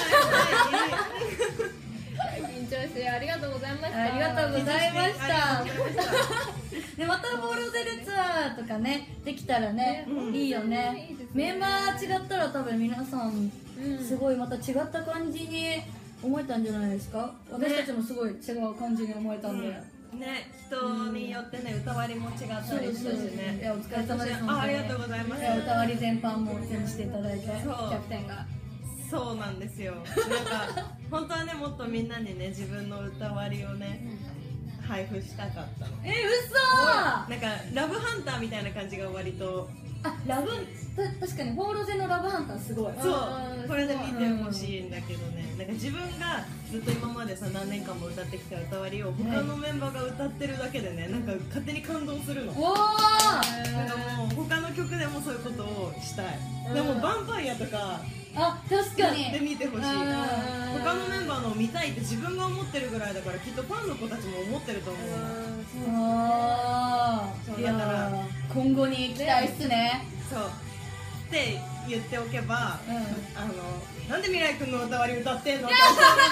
緊張してありがとうございました。 ありがとうございました。 ありがとうございました。 でまたボロゼルツアーとかねできたらね、 うんいいよね。 いいですねメンバー違ったら多分皆さんうんすごいまた違った感じに思えたんじゃないですか。私たちもすごい違う感じに思えたんで。 ね、人によってね、歌割りも違ったりしたしね。 いやお疲れ様です。 ありがとうございます。 いや歌割り全般も全部していただいて、キそうャプテンが。 そうなんですよ。なんか本当はね、もっとみんなにね、自分の歌割りをね配布したかったの。 嘘なんかラブハンターみたいな感じが割と。 あ、確かにフォーロゼのラブハンターすごい。 そうあー、 これで見てほしいんだけどね、なんか自分がずっと今までさ何年間も歌ってきた歌割りを他のメンバーが歌ってるだけでね、なんか勝手に感動するの。 おお。 なんかもう他の曲でもそういうことをしたい。でもヴァンパイアとかあ、確かに。 で見てほしい。 うん他のメンバーのを見たいって自分が思ってるぐらいだから、きっとファンの子たちも思ってると思うの。 ああ。いやそうだからー今後に期待っすね。 そうって言っておけば、 うん。 なんで未来くんの歌割り歌ってんのって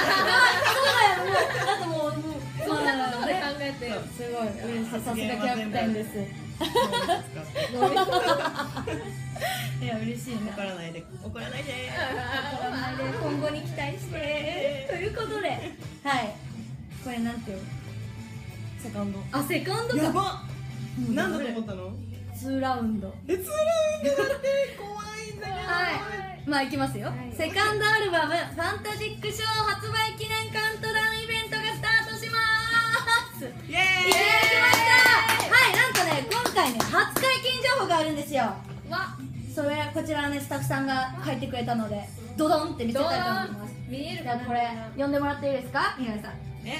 だってもうそんなことまで考えて。 そうすごい嬉しい。さすがキャプテンです。いや嬉しいね。 怒らないで、怒らないで。 今後に期待してということで、はい、これなんていうの？セカンド。あ、セカンドか。 やば。なんだと思ったの 2ラウンド。 え、つらいんだって怖いんだけど。 はい、まあいきますよ、 はいセカンドアルバム「ファンタジックショー」発売記念カウントダウンイベントがスタートします。 イエーイ。 いただきました。はい、なんとね今回ね初解禁情報があるんですよ。 わ、 それこちらはねスタッフさんが書いてくれたのでドドンって見せたいと思います。 見えるじゃあこれ読んでもらっていいですか、みなさん。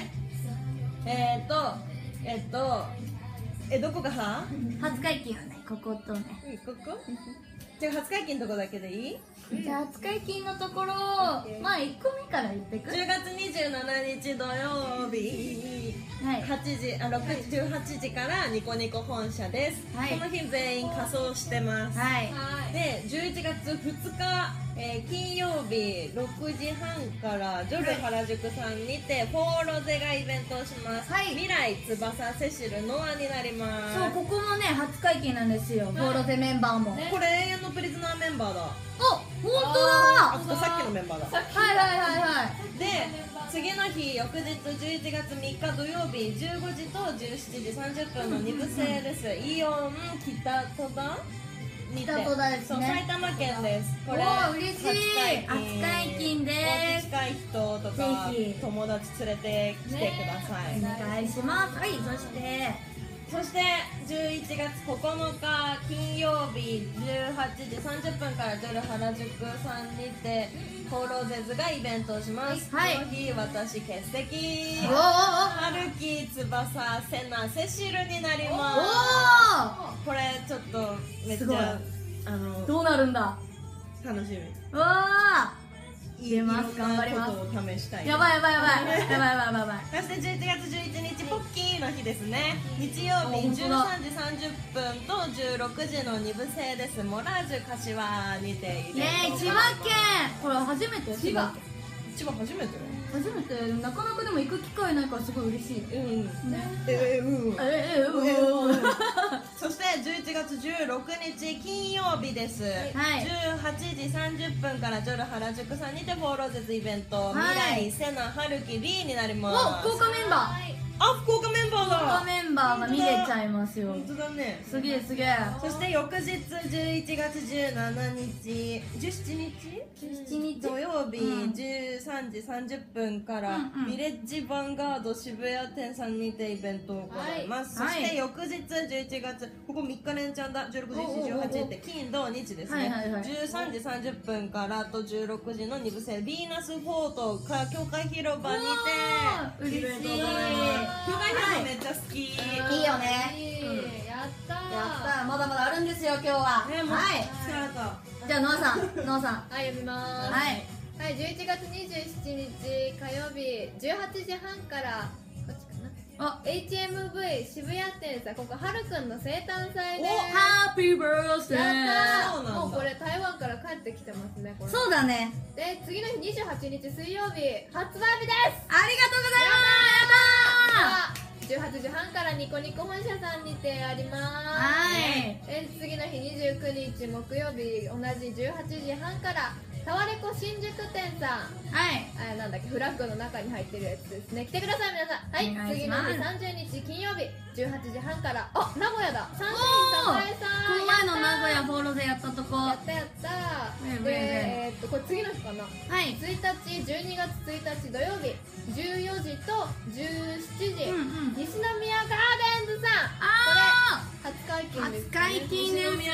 どこがは？ 初解禁はねこことね。 ここ？じゃあ初解禁のとこだけでいいじゃあ初解禁のところをまあ1個目から言ってく。 ？10月27日土曜日はい 8時18時からニコニコ本社です、 はいこの日全員仮装してます、 はいはい。 で11月2日、金曜日6時半からジョル原宿さんにてフォーロゼがイベントをします、 はい未来翼セシルノアになります。 そう、ここもね初解禁なんですよ、フォーロゼメンバーも。 これ永遠のプリズナーメンバーだ。 お、 本当あだ。 とさっきのメンバーだ。 はいはいはいはい。 で次の日翌日11月3日土曜日15時と17時30分の2部制です。イオン北戸田にて、 北戸田ですねそう埼玉県です。これおー嬉しい。初解禁でお家す。 近い人とかぜひ友達連れてきてください、 お願いします。はい、そして 11月9日金曜日18時30分からジョル原宿さんにてフォローゼズがイベントをします、 はいこの日私欠席おお春樹翼セナセシルになりますこれちょっとめっちすごいゃどうなるんだ。 楽しみうわー。入れます。頑張ります。 いろんなことを試したいやばいやばいやばいやばいやばいやばい。 そして11月11日ポッキーの日ですね日曜日13時30分と16時の2部制ですモラージュ柏にてイイエーイ、千葉県。これ初めて。千葉。 千葉初めて初めて、なかなかでも行く機会ないからすごい嬉しい。 うんそして11月16日金曜日です、 はい 18時30分からジョル原宿さんにてフォーローゼズイベント、 はい未来セナ春樹リーになりお、 ます福岡メンバー。 あ福岡メンバー福岡だメンバーが見れちゃいますよ。 本当だねすげえすげえ。 そして翌日11月17日17日 17日土曜日うん 13時30分から、 うんうんヴィレッジヴァンガード渋谷店さんにてイベントを行います、 はいそして翌日11月ここ3日連チャンだ16時18って金土日ですね、 はいはいはい 13時30分からと16時の2部制ヴィーナスフォートか教会広場にて嬉しいイベントを行います教会広場めっちゃ好き、 いいよね。 やったーやったー。まだまだあるんですよ今日は。 ねもうはい。 疲れたじゃあノアさん、ノアさん。 はい、読みます。 はい。 はい、11月27日火曜日18時半からこっちかなあ、 HMV 渋谷店さん、ここはるくんの生誕祭です。 ハッピーバースデー。 やったそうなんだー。もうこれ台湾から帰ってきてますね、これ。 そうだね。 で、次の日28日水曜日発売日です。 ありがとうございます。 18時半からニコニコ本社さんにてあります。 はい。 次の日29日木曜日同じ18時半からタワレコ新宿店さん、 はい。 なんだっけ、フラッグの中に入ってるやつですね。来てください皆さん。はい、 お願いします次の日30日金曜日18時半から、あ、名古屋だ、サンシャイン侍さん。 この前の名古屋フォーロでやったとこ。 やったやったねえで、これ次の日かな、 はい。 1日12月1日土曜日14時と17時、 うんうん。 西宮ガーデンズさん、 あ初解禁です、 初解禁です。嬉しい。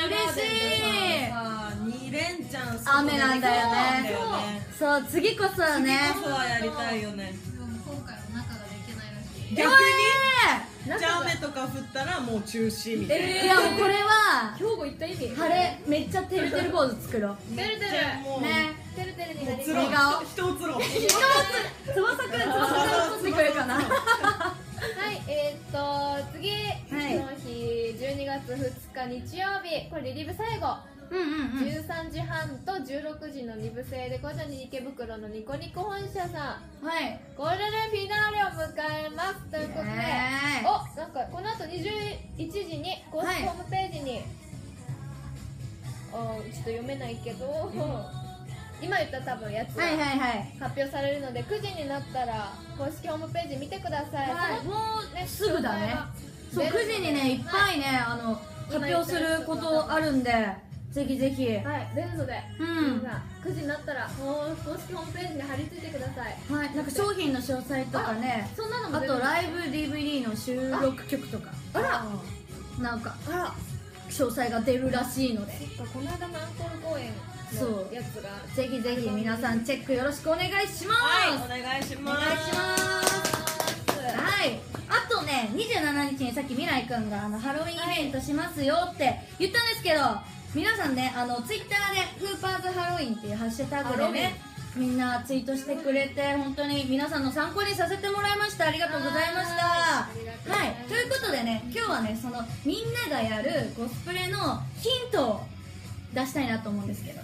2連チャン雨なんだよねそう、次こそはね。 次こそはやりたいよね今回は中ができないらしい。 逆に中じゃあ雨とか降ったらもう中止みたいな、 いやもうこれは兵庫行った意味晴れめっちゃてるてるポーズ作ろう。 てるてるじゃあもうね。 てるてるになりつろうます。 笑顔人をつろう翼くん撮ってくれるかな。 はい、次はいの日12月2日日曜日、これリリブ最後、 うんうんうん。 13時半と16時の2部制で、こちらに池袋のニコニコ本社さん、 はい。 これでフィナーレを迎えますということで、 イエーイお、なんかこの後21時に公式ホームページに、ちょっと読めないけど、今言った多分やつがはいはいはい。 発表されるので、9時になったら公式ホームページ見てください。 はい、 そのもうすぐだね。そう、9時にね、いっぱいね、発表することあるんで、ぜひぜひ。 はい、出るので、 うん。 皆さん9時になったらもう公式ホームページに貼り付いてください。 はい、なんか商品の詳細とかね、 そんなのもあ出るとライブ DVD の収録曲とか、 あら、 なんかあら、 詳細が出るらしいので、 そっか、この間のアンコール公演のやつがぜひぜひ皆さんチェックよろしくお願いします。 はいお願いしますお願いします。はい。あとね、27日にさっき未来くんがハロウィンイベントしますよって言ったんですけど、皆さんね、ツイッターでフーパーズハロウィンっていうハッシュタグでね、みんなツイートしてくれて、本当に皆さんの参考にさせてもらいました。ありがとうございました。はい。ということでね、今日はね、そのみんながやるコスプレのヒントを出したいなと思うんですけど。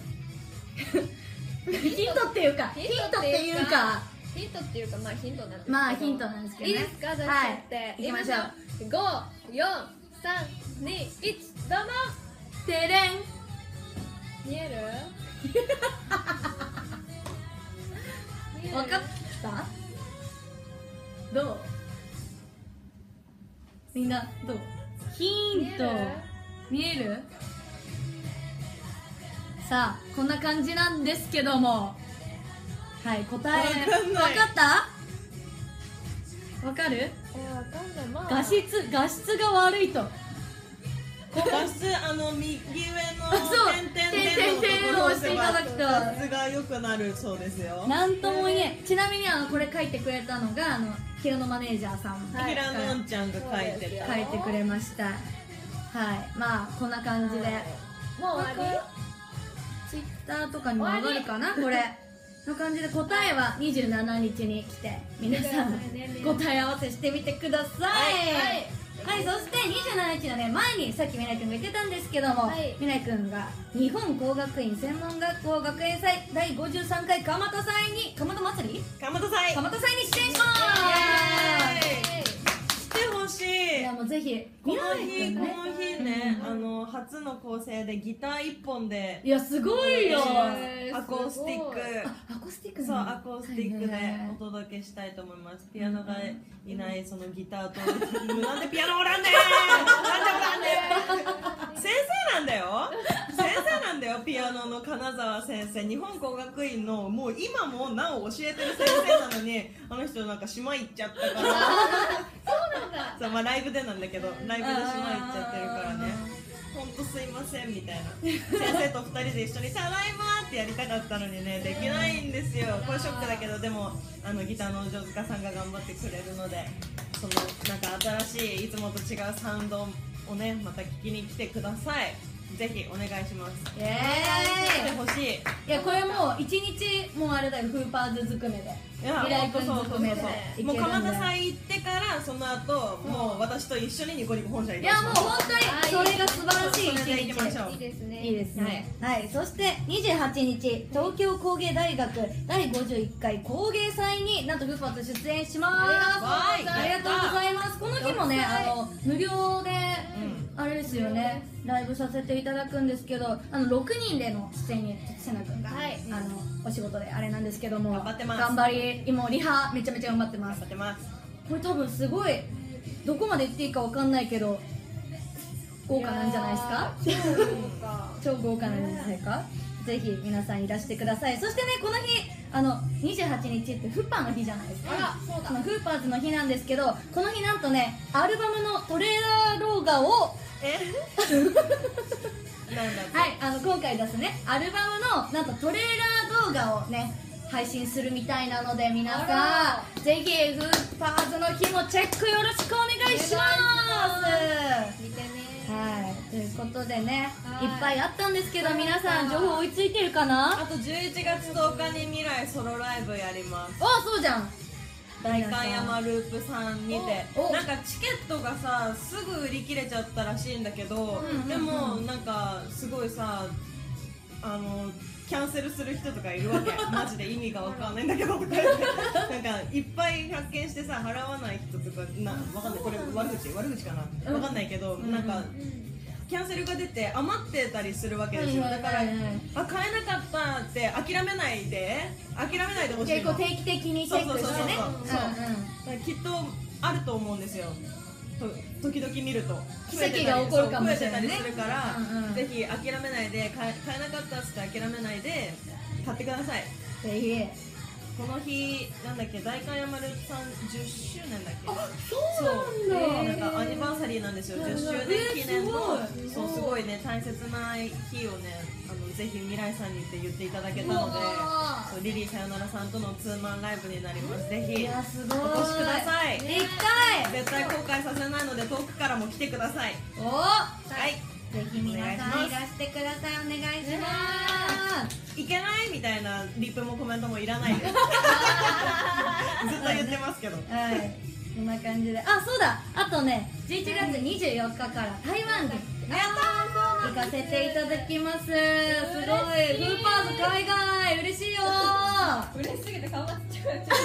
ヒントっていうか、ヒントっていうか、 ヒントっていうか、まあヒントなんですけど、 まあヒントなんですけどね。 いいですか、出しちゃって、 はい、行きましょう。 5、4、3、2、1、どうも。 てれん。 見えるわかったどうみんなどうヒント見えるさあこんな感じなんですけどもはい答えわかんないわかったわかるわかんない。まあ画質が悪いと画質右上のそう点々のところを押せば点々を押していただくと画質が良くなるそうですよ。 なんとも言えんちなみにこれ書いてくれたのが平野マネージャーさんはい平野のんちゃんが書いてた。 書いてくれましたはいまあこんな感じでもう終わツイッターとかにも上がるかなこれの感じで答えは27日に来て皆さん答え合わせしてみてくださいはい、そして27日のね前にさっきみなくんが言ってたんですけども、 はいみなくんが日本工学院専門学校学園祭第53回蒲田祭に蒲田祭り蒲田祭蒲田祭に出演しましてほしすい。 いやもうぜひこのみなくん日ね初の構成でギター1本でいやすごいよアコースティックアコースティックそうなんだアコースティックでお届けしたいと思います。ピアノがいないそのギターとなんでピアノおらんねんなんでおらんねん先生なんだよ先生なんだよピアノの金沢先生日本工学院のもう今もなお教えてる先生なのにあの人なんか島行っちゃったからそうなんだそうまあライブでなんだけどライブで島行っちゃってるからねほんとすいませんみたいな先生と2人で一緒に「ただいま」ってやりたかったのにねできないんですよ。これショックだけどでもギターの上塚さんが頑張ってくれるのでそのなんか新しいいつもと違うサウンドをねまた聞きに来てください。ぜひお願いします。 イエ来てーイほしい。 いやこれもう一日もうあれだよフーパーズずくめでいや未来君ほんとずくめでいけるんでもう蒲田祭行ってからその後もう私と一緒にニコニコ本社行きいやもう本当にそれが素晴らしいそれで行きましょういいですね。 いいですねはい、そして28日東京工芸大学第51回工芸祭になんとフーパーズ出演しますありがとうございますありがとうございますこの日もね無料でうんあれですよねライブさせていただくんですけど6人での出演にせな君が、 はいお仕事であれなんですけども頑張ってます頑張りもうリハめちゃめちゃ頑張ってます頑張ってます。 これ多分すごいどこまで言っていいかわかんないけど豪華なんじゃないですか超豪華なんじゃないかぜひ皆さんいらしてくださいそしてねこの日28日ってフッパーの日じゃないですかあらそうだそのフーパーズの日なんですけどこの日なんとねアルバムのトレーラー動画をなんだってはい今回出すねアルバムのなんとトレーラー動画をね配信するみたいなので皆さんぜひフーパーズの日もチェックよろしくお願いします見てね。 はいということでねはいいっぱいあったんですけど皆さん情報追いついてるかなあと11月10日に未来ソロライブやります。 あそうじゃん代官山ループさんにておなんかチケットがさすぐ売り切れちゃったらしいんだけど、 うんうんうんでもなんかすごいさキャンセルする人とかいるわけマジで意味がわかんないんだけどとか言ってなんかいっぱい発見してさ払わない人とかわかんないこれ悪口かなわかんないけど、なんかキャンセルが出て余ってたりするわけですよ。だから、 はいはいはいあ買えなかったって諦めないでほしいの。 結構定期的にチェックしてねそうだからきっとあると思うんですよ。時々見ると奇跡が起こるかもしれないね増えてたりするから、 うんうんぜひ諦めないで買えなかったっつって諦めないで買ってください。 ぜひこの日なんだっけ代官山ループさん10周年だっけ。 そうなんだなんかアニバーサリーなんですよ。10周年記念のそうすごいね大切な日をねぜひ未来さんにって言っていただけたのでうわそうリリーさよならさんとのツーマンライブになります。ぜいひやすごいお越しください。 行きたい絶対後悔させないので遠くからも来てください。 おはいぜひ皆さんいらしてくださいお願いしますいけないみたいなリップもコメントもいらないですずっと言ってますけどはいこんな感じでそうだあとね11月24日から台湾に行かせていただきますすごいフーパーズ海外嬉しいよ嬉しすぎて顔がちっちゃくなっちゃう。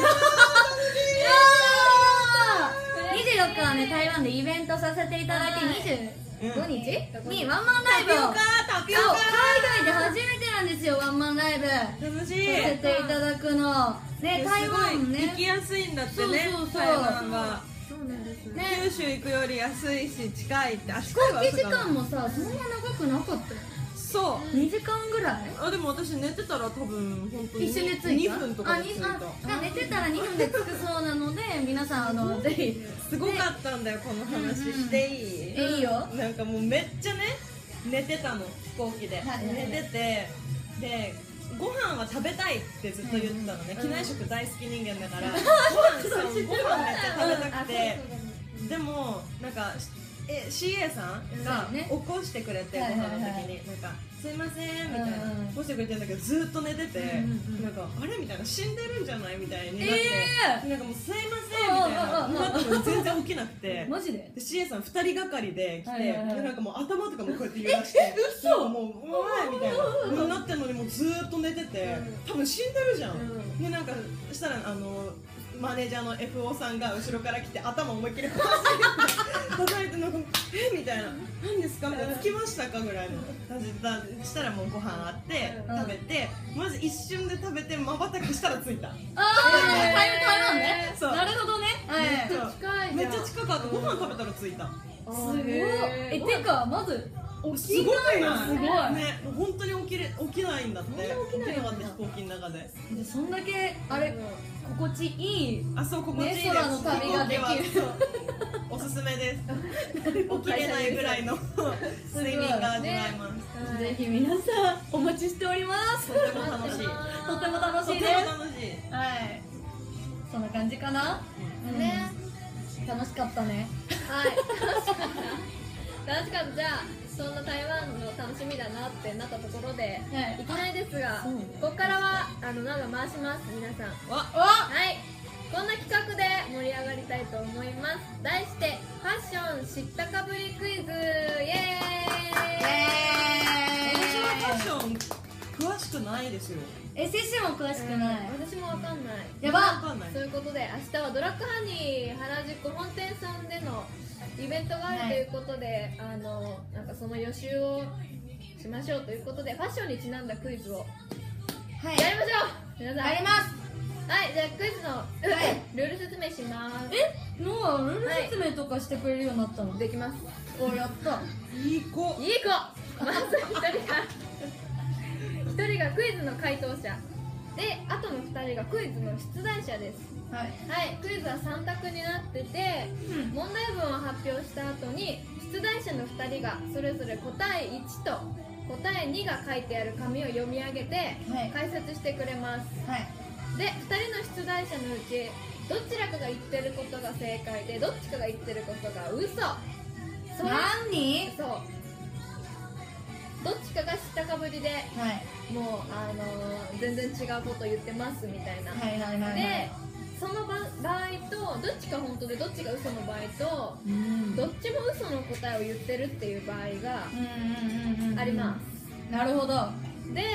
24日はね台湾でイベントさせていただいて 5日どこににワンマンライブをタピオそうカ海外で初めてなんですよ、ワンマンライブさ楽しい。 せていただくのね、台湾すごいね行きやすいんだってね。 そうそうそう台湾はそうなんですね。 ね九州行くより安いし近いって。あ、 飛近いわ行機時間もさそんな長くなかったよ、 そう。 2時間ぐらいあ、でも私寝てたら多分本当に一緒に着いた 2分とかで着いた。 寝てたら2分で着くそうなので皆さんぜひすごかったんだよ、この話していい？ いいよ。 なんかもうめっちゃね寝てたの、飛行機で、 はい寝てて、でご飯は食べたいってずっと言ってたのね、機内食大好き人間だから、ご飯めっちゃ食べたくて、でもなんかCA さんがそうね起こしてくれて、ごはいはいはい飯の時になんか「すいません」みたいなうん起こしてくれてんだけど、ずっと寝てて、 うんなんか「あれ?」みたいな、死んでるんじゃないみたいになって、なんかもう「すいません」みたいななったのに全然起きなくて。 マジでで CA さん2人がかりで来て、 はいはいはいでなんかもう頭とかもこうやって揺らして嘘なんかもう「おい!」みたいななってんのに、もうずーっと寝てて、多分死んでるじゃん、でなんかしたらマネージャーの FO さんが後ろから来て頭思いっきり叩いてなんか「えみたいな「何ですか?」みたいな「着きましたか?」ぐらいの感じでしたらもうご飯あって食べて、まず一瞬で食べてまばたきしたら着いた。 ああ台湾ね、 そうなるほどね、はいそう近いじゃん。 めっちゃ近かった。ご飯食べたら着いた。 すごいてかまずすごいな。 すごいね、本当に起きないんだって。起きなかった、飛行機の中で。 でそんだけあれ心地いいあ、そう、心地いいです。 ね空の旅ができる飛行機はそうおすすめです。起きれないぐらいの睡眠が味わえます。 ぜひ皆さんお待ちしておりますとても楽しい。 とても楽しいですとても楽しい。 はいそんな感じかな、 ね。 楽しかったねはい。楽しかった。じゃあそんな台湾の楽しみだなってなったところで、 はいいきないですが、 そうここからはなんか回します皆さん。 わ、 はい。こんな企画で盛り上がりたいと思います。題してファッション知ったかぶりクイズ。イエーイ。 私はファッション詳しくないですよ。 先生も詳しくない、 私もわかんない。 やばわかんない。 そういうことで明日はドラッグハニー原宿本店さんでのイベントがあるということで、なんかその予習をしましょうということでファッションにちなんだクイズをはいやりましょう皆さん。 やりますはい、じゃあクイズの、 はいルール説明します。 もうルール説明とかしてくれるようになったの、 できます。 おやったいい子。 いい子。まず一人がクイズの回答者で、あとの2人がクイズの出題者です。 はいはい、クイズは3択になってて、問題文を発表した後に出題者の2人がそれぞれ答え1と答え2が書いてある紙を読み上げてはい解説してくれます。 はいで、2人の出題者のうちどちらかが言ってることが正解でどっちかが言ってることが嘘。それ何そうどっちかが知ったかぶりではいもう全然違うこと言ってますみたいな、 はいはいはいはいでその場合とどっちか本当でどっちが嘘の場合とうんどっちも嘘の答えを言ってるっていう場合がうんうんうんうんありまなるほどす。で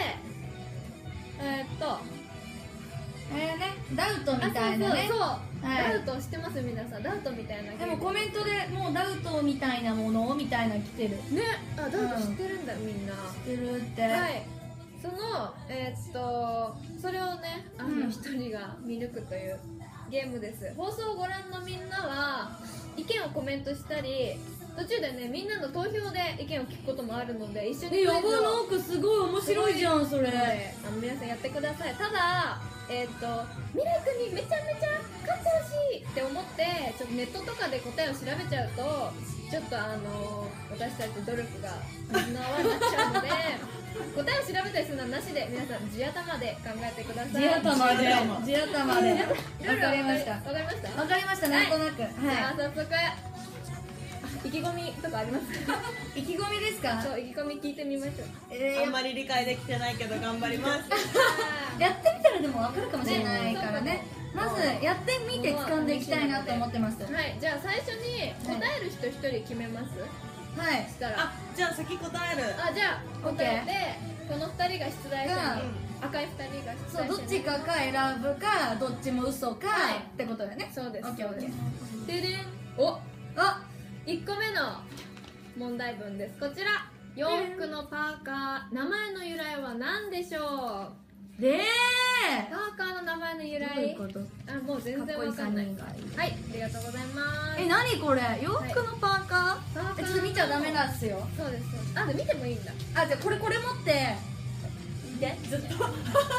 ダウトみたいなねそう、 はいダウト知ってます皆さん。ダウトみたいなでもコメントでもうダウトみたいなものをみたいな来てるね、あ、ダウト知ってるんだ、みんな。 知ってるってはいそのそれをねうん一人が見抜くというゲームです。放送をご覧のみんなは意見をコメントしたり途中でねみんなの投票で意見を聞くこともあるので一緒にやばなんかすごい面白いじゃんそれ皆さんやってください。ただ未来君にめちゃめちゃ勝ってほしいって思ってちょっとネットとかで答えを調べちゃうとちょっと私たち努力が水の泡になっちゃうので答えを調べたりするのはなしで皆さん地頭で考えてください。 地頭で地頭でわかりましたわかりました。 わかりましたなんとなくじゃあ早速意気込みとかありますか？ 意気込みですかそう意気込み聞いてみましょう。 あんまり理解できてないけど頑張ります。 やってみたらでもわかるかもしれないからねまずやってみて掴んでいきたいなと思ってますはいじゃあ最初に答える人一人決めます。 はいしたらあ、じゃあ先答える。 じゃあ答えてこの二人が出題者がに赤い二人が出そう題者にどっちかか選ぶかどっちも嘘かはいってことだよねそうです。 オッケーオッケーででんおあ 1個目の問題文です。こちら、洋服のパーカー、名前の由来は何でしょう？パーカーの名前の由来。 どういうこと？ あ、もう全然わかんない。はい、ありがとうございます。 何これ？洋服のパーカー？ちょっと見ちゃダメなんですよ。 そうです。あ、で見てもいいんだ。 あ、じゃあこれ持って見て、ずっとはい。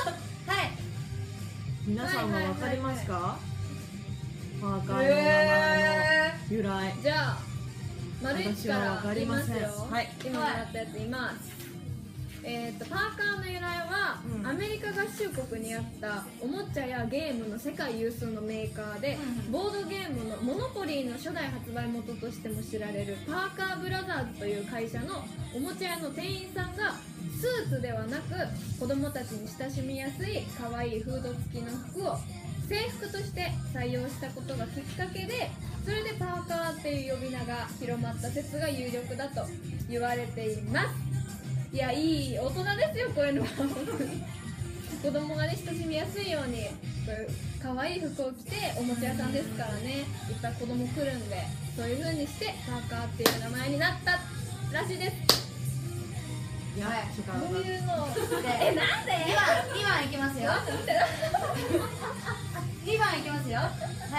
皆さんはわかりますか？パーカーの名前の由来。 じゃあ丸一か私はわら言いかりません。 ますよ。 はい。 今もらったやつ言います。パーカーの由来は、アメリカ合衆国にあったおもちゃやゲームの世界有数のメーカーで、ボードゲームのモノポリーの初代発売元としても知られるパーカーブラザーズという会社のおもちゃ屋の店員さんがスーツではなく子供たちに親しみやすい可愛いフード付きの服を制服として採用したことがきっかけで、それでパーカーっていう呼び名が広まった説が有力だと言われています。いや、いい大人ですよ、こういうのは。子供がね、親しみやすいようにこういう可愛い服を着て、おもちゃ屋さんですからね、いっぱい子供来るんで、そういう風にしてパーカーっていう名前になったらしいです。 いや、違う。 こういうのなんで2番いきますよ。2番いきますよ。はい、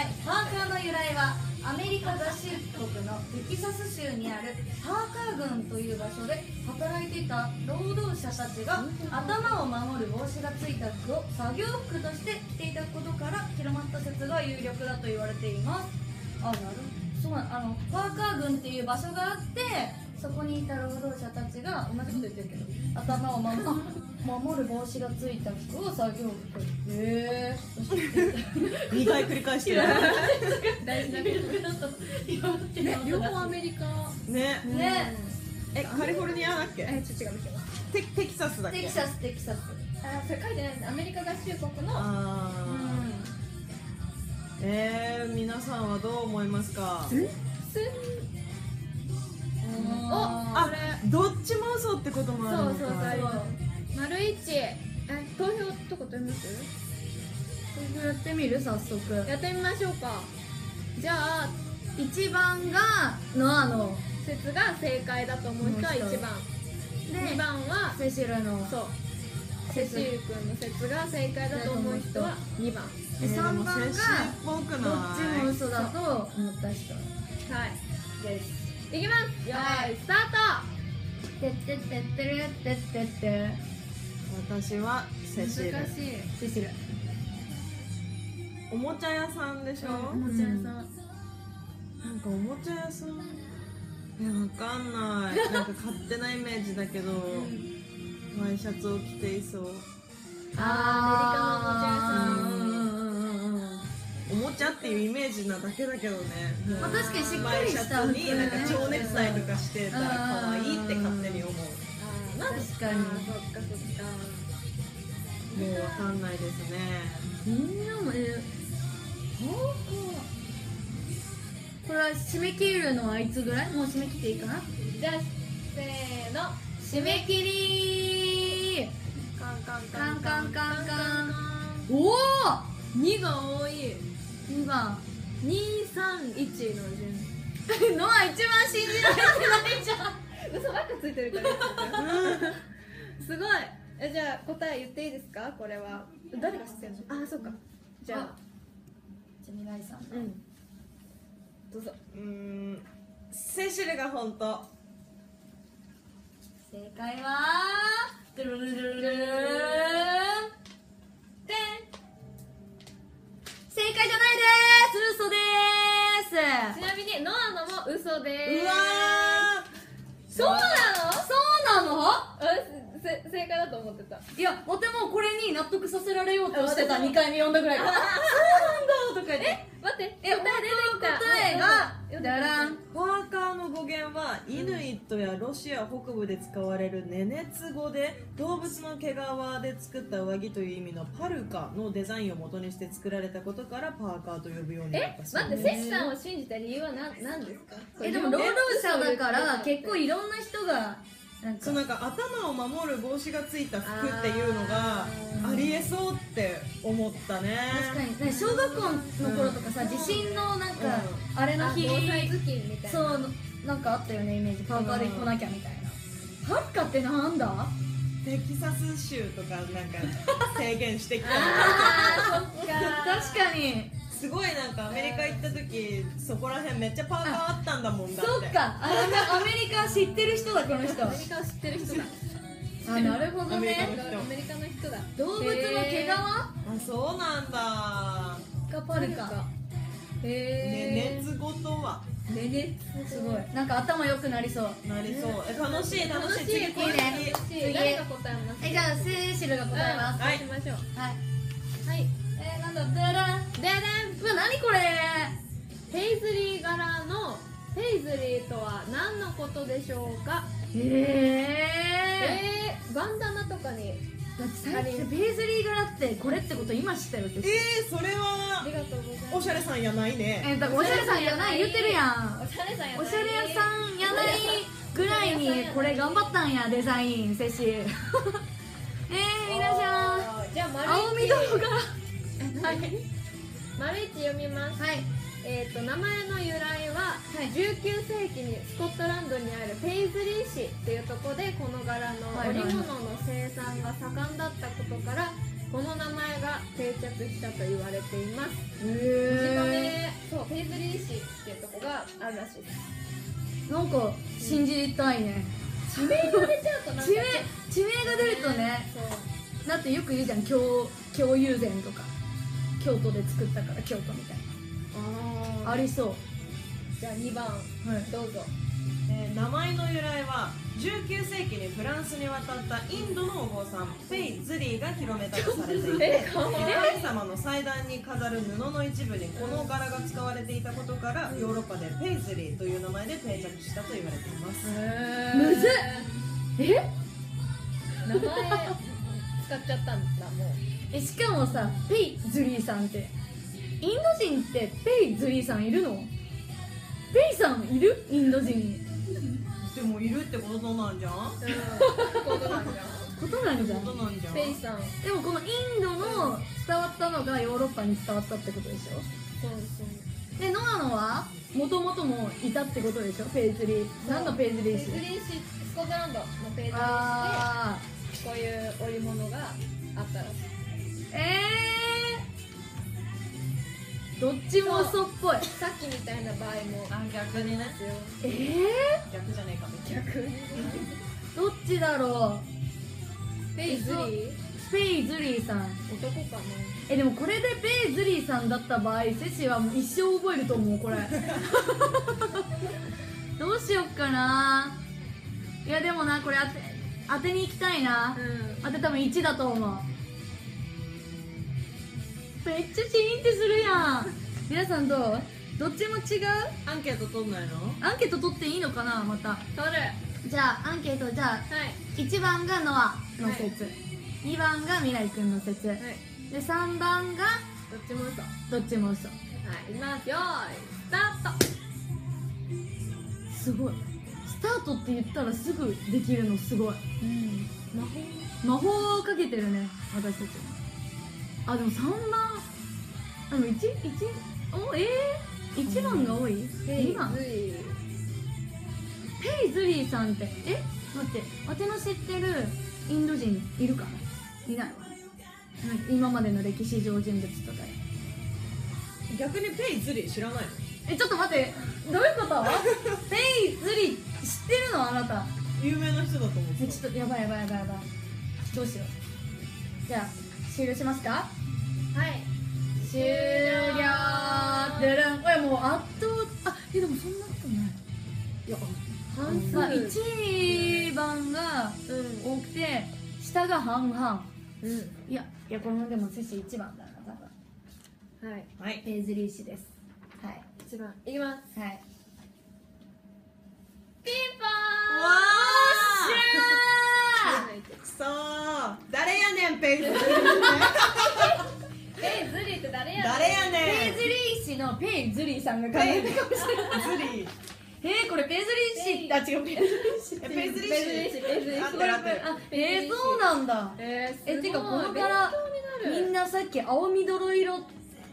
パーカーの由来はアメリカ合衆国のテキサス州にあるパーカー郡という場所で働いていた労働者たちが頭を守る帽子がついた服を作業服として着ていたことから広まった説が有力だと言われています。あ、なるほど。そうなの。パーカー郡っていう場所があって、そこにいた労働者たちが同じこと言ってるけど、頭を守る帽子がついた服を作業服。へー。 2回繰り返してる。 大事なことね、両方アメリカね。 ね。 カリフォルニアだっけ？ ちょっと違う見てます。 テキサスだっけ？ テキサス。 あ、それ書いてないです。アメリカ合衆国のあー。皆さんはどう思いますか？あ、どっちも嘘ってこともあるのか。 そう丸一、投票とか取ります？ やってみる？早速やってみましょうか。じゃあ 1番がノアの説が正解だと思う人は1番で、2番はセシルのそうセシル君の説が正解だと思う人は2番で3番がどっちも嘘だと思った人はいです。 いきます。よーいスタート。 てってってってるってってって私はセシル。 難しい。 セシルおもちゃ屋さんでしょ？ おもちゃ屋さん。 なんかおもちゃ屋さん、わかんない。なんか勝手なイメージだけど、ワイシャツを着ていそう。 アメリカのおもちゃ屋さん。 おもちゃっていうイメージなだけだけどね。 まあ確かにしっかりしたワイシャツになんか蝶ネクタイとかしてたら可愛いって勝手に思う。 確かに。 確かに。 そっかそっか。 もうわかんないですね。 みんなもこれは締め切るのはいつぐらい？もう締め切っていいかな？ じゃあせーの。 締め切りカンカンカンカンカンカン。 おお2が多い。 2番 2、3、1の順。 のは一番信じられてないじゃん。 嘘ばっかついてるからすごい。じゃあ答え言っていいですか？これは誰が知ってるの？あ、そうか。じゃあじゃあ未来さんどうぞ。 セシルが本当。 正解はドゥルルルルルルルンで正解じゃないです。嘘です。 ちなみにノアのも嘘です。 うわそうなの？ そうなの？ 正解だと思ってた。 いや、わてもこれに納得させられようとしてた。 あ私も 2回目読んだぐらいからそうなんだとか言って待って、 答え出てきた。答えがダラン。 パーカーの語源はイヌイットやロシア北部で使われるネネツ語で、動物の毛皮で作った上着という意味のパルカのデザインを元にして作られたことからパーカーと呼ぶようになったそうです。 待って、セシさんを信じた理由は何ですか？ でも労働者だから結構いろんな人がなんか頭を守る帽子がついた服っていうのがありえそうって思ったね。 確かに小学校の頃とかさ、地震のなんかあれの日、 防災頭巾みたいな。 そうなんかあったよねイメージ、パーカーで来なきゃみたいな。はるかってなんだ？ テキサス州とかなんか制限してきたのあーそっか確かに。 すごいなんかアメリカ行った時そこら辺めっちゃパーカーあったんだもんだって。 そっか、アメリカ知ってる人だこの人。 アメリカを知ってる人だ。 あ、なるほどアメリカね。 のアメリカの人だ。 動物の毛皮あ、そうなんだ。 がパルカ。 ね、熱ごとはねすごい。なんか頭良くなりそう。 なりそう。楽しい楽しい。次いいね次誰が答えます？ じゃあセシルが答えます。 はいしましょう。 はい。 はい。 なんだ、ダラン。 ででん。 うわ、何これ。 ペイズリー柄のペイズリーとは何のことでしょうか？バンダナとかに。 だって最近ペイズリー柄ってこれってこと今知ったよ。私それあはりがとうございます。 おしゃれさんやないね。 だからおしゃれさんやない言ってるやん。 おしゃれさんやない。 おしゃれ屋さんやないぐらいにこれ頑張ったんや、デザインセシ皆さんじゃあ青緑柄。 はい。丸一読みます。 はい。 名前の由来は、19世紀にスコットランドにあるペイズリー市っていうところでこの柄の織物の生産が盛んだったことからこの名前が定着したと言われています。短め、そうペイズリー市っていうところがあるらしいです。 なんか信じたいね。 地名が出ちゃうとなんか地名が出るとね。 そうだってよく言うじゃん、京友禅とか京都で作ったから京都みたいな。ありそう。 じゃあ2番、どうぞ。 名前の由来は19世紀にフランスに渡ったインドのお坊さんペイズリーが広めたとされていて神様の祭壇に飾る布の一部にこの柄が使われていたことからヨーロッパでペイズリーという名前で定着したと言われています。 むずっ。 名前使っちゃったんだもう。 しかもさ、ペイズリーさんってインド人ってペイズリーさんいるの？ペイさんいる？インド人に。 でもいるってことなんじゃん。 ことなんじゃことなんじゃん。 ことなんじゃん。 ん。ペイさん。 でもこのインドの伝わったのがヨーロッパに伝わったってことでしょ。 そうそう。 でノアのはもともともいたってことでしょ。ペイズリー。何のペイズリー氏？ ペイズリー市、スコットランドのペイズリーあ市でこういう織物があったらしい。 どっちも嘘っぽい。 さっきみたいな場合もあ、逆にね。 ですよ。 逆じゃねえかみたいな。 逆に。 どっちだろペイズリー？ う。ペイズリーさん。 男かでもこれでペイズリーさんだった場合、セシはもう一生覚えると思うこれ。どうしよっかな。いやでもな、これ当てに行きたいな。 な。 当て多分1だと思う。めっちゃチーンってするやん。皆さんどっちも違う？ アンケート取んないの？ アンケート取っていいのかな、また。 取る。 じゃあアンケート、じゃあはい。 1番がノアの説、2番が未来くんの説、 はい。 で3番がどっちも嘘。はどっちも嘘。 い。いきますよーい。スタート。 すごい。スタートって言ったらすぐできるのすごい。魔法をかけてるね、私たち。あ、でも3番、でも1番が多い？ 2 番。 ペイズリー。 ペイズリーさんって待って、私の知ってるインド人いるか？いないわ。今までの歴史上人物とかで。 逆にペイズリー知らないの？ ちょっと待って、どういうこと？ペイズリー知ってるのあなた？ 有名な人だと思う。 ちょっとやばい。どうしよう。じゃあ終了しますか？ はい。 終了。でるん。これもう圧倒。でもそんなことない。いや、 半数。 まあ1番が多くて下が半々。いやこれもでもセシ1番だな多分。 はい。 はい。 ペイズリー氏です。はい一番。いきます。 はい。 ピンポわーン。 くそー。誰やねんペイズリー。 ペイズリーって誰や？ 誰やペイねん。 ズリー氏のペイズリーさんが考えたかもしれない。 ズリー。 これペイズリー氏、違う、ペイズリー氏ってペイズリーペイズリー氏。ペイズリー氏。 合ってる合ってる。 そうなんだ。 すごいてかこの勉強柄になる。 みんなさっき青緑色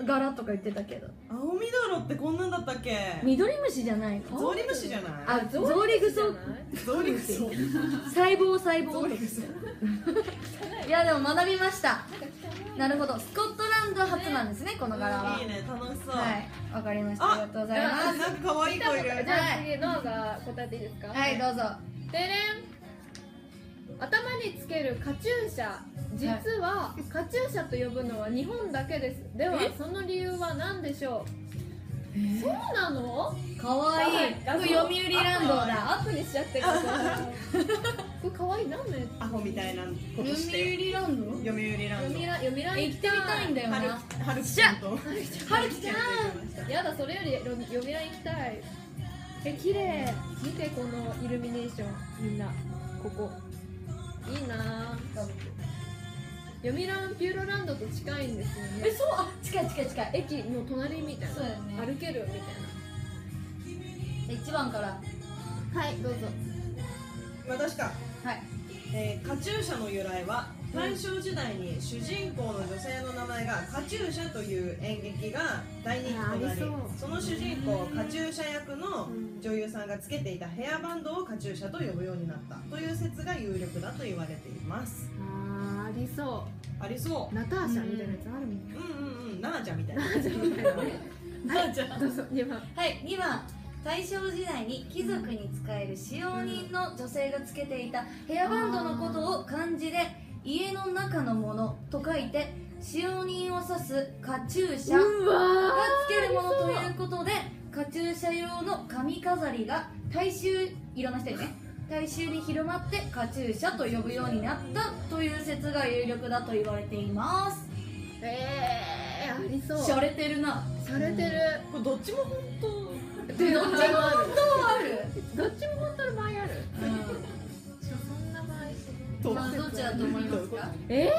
柄とか言ってたけど、 青みどろってこんなんだったっけ？ 緑虫じゃないの？ ゾウリムシじゃない？ あ、ゾウリグソ、 ゾウリムシ。 細胞いやでも学びました。なるほど、スコットランド初なんですね、この柄は。 いいね、楽しそう。 はい、わかりました。ありがとうございます。 なんか可愛い子いる。 じゃあ次ノアが答えていいですか？ はい、どうぞ。 てれん。頭につけるカチューシャ、実はカチューシャと呼ぶのは日本だけです。ではその理由は何でしょう？そうなの？ かわいい。これ読売ランドだ。 アップにしちゃってるからこれかわいい。何のやアホみたいなこと読して売ランド？ 読売ランド。 読売ランド行ってみたいんだよな。 はるきちゃんとはるきちゃん。 やだ、それより読売ラン行きたい。綺麗。見てこのイルミネーション、みんなここいいなぁ。読売ランピューロランドと近いんですよね。 そう、あ、近い。 駅の隣みたいな。 そうだよね。 歩けるみたい 1番から。 な。はい、どうぞ。 私か。 はい。 カチューシャの由来は大正時代に主人公の女性の名前がカチューシャという演劇が大人気となり、その主人公カチューシャ役の女優さんがつけていたヘアバンドをカチューシャと呼ぶようになったという説が有力だと言われています。 ありそありそう。 う。ナターシャみたいなやつあるもん。 ナナちゃんみたいな。 ナーちゃん。どうぞ、2番。 はい、2番。大正時代に貴族に仕える使用人の女性がつけていたヘアバンドのことを漢字で家の中のものと書いて使用人を指すカチューシャがつけるものということで、カチューシャ用の髪飾りが大衆、いろんな人にね、大衆に広まってカチューシャと呼ぶようになったという説が有力だと言われています。 ありそう。 しゃれてるな。 しゃれてる。 これどっちも本当。 どっちも本当はある。 どっちも本当の場合ある。そんな場合。 どっちだと思いますか？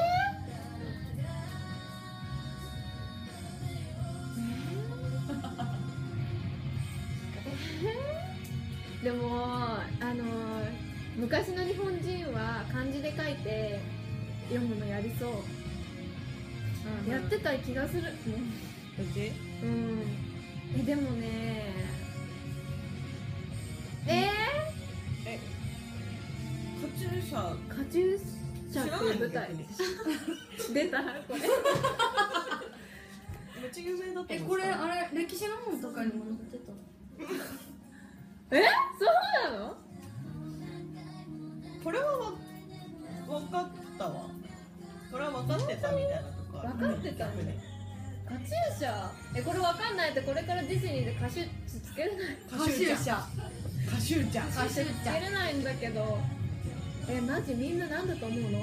でも昔の日本人は漢字で書いて読むのやりそう。やってた気がする。でもねカチューシャ。 カチューシャっていう舞台出たこれ。 めっちゃ有名だと思う。 これあれ歴史の本とかにも載ってた。 そうなの？ これは分かったわ。これは分かってたみたいなとか。 分かってたね。カチューシャ。これ分かんないってこれからディズニーでカシュッつけれない。 カシューシャ。 カシューちゃん。 カシューつけれないんだけど。マジみんななんだと思うの？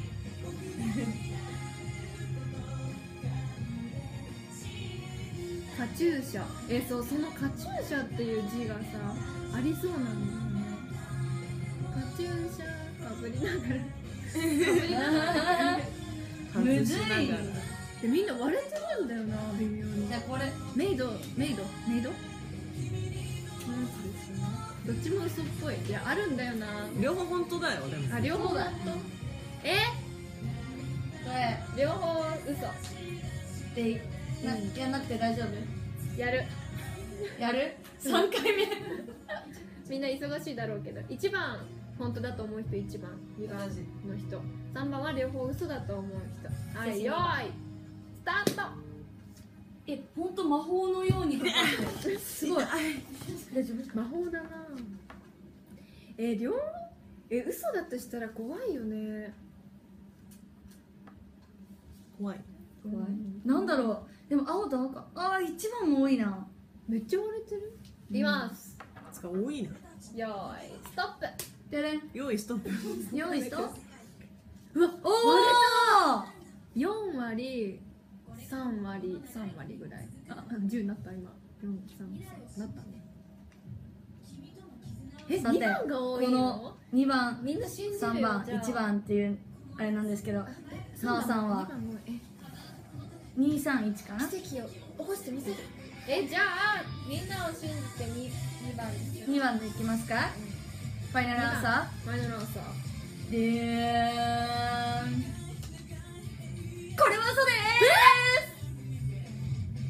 カチューシャ。そう、そのカチューシャっていう字がさありそうなんだよね。カチューシャかぶりながらむずい。 でみんな割れてるんだよな、微妙に。 じゃあこれメイドのやつですよね。どっちも嘘っぽい。いや、あるんだよな。 両方本当だよ。でも両方だ。両方嘘でやんなくて大丈夫？ やる 3回目みんな忙しいだろうけど、1番本当だと思う人、1番2番の人、3番は両方嘘だと思う人。はい、よーいスタート。 本当魔法のようにかかってる。すごい。大丈夫？ 魔法だな。両嘘だとしたら怖いよね。 怖い。 なんだろう。でも青と赤。一番も多いな。 めっちゃ割れてる。いきます。 つか多いな。 よーいストップ。 でれん。 用意ストップ。 用意しと。 うわ、 おー 4割3割3割ぐらい。10になった今。4、3、なったね。2番が多いの？ この2番、 みんな信じるよ。 3番、1番っていうあれなんですけど、なおさんは231かな。 奇跡を起こしてみせる。じゃあみんなを信じて2番です。 2番でいきますか？ファイナルアンサー。ファイナルアンサーでーん。これは嘘でーす。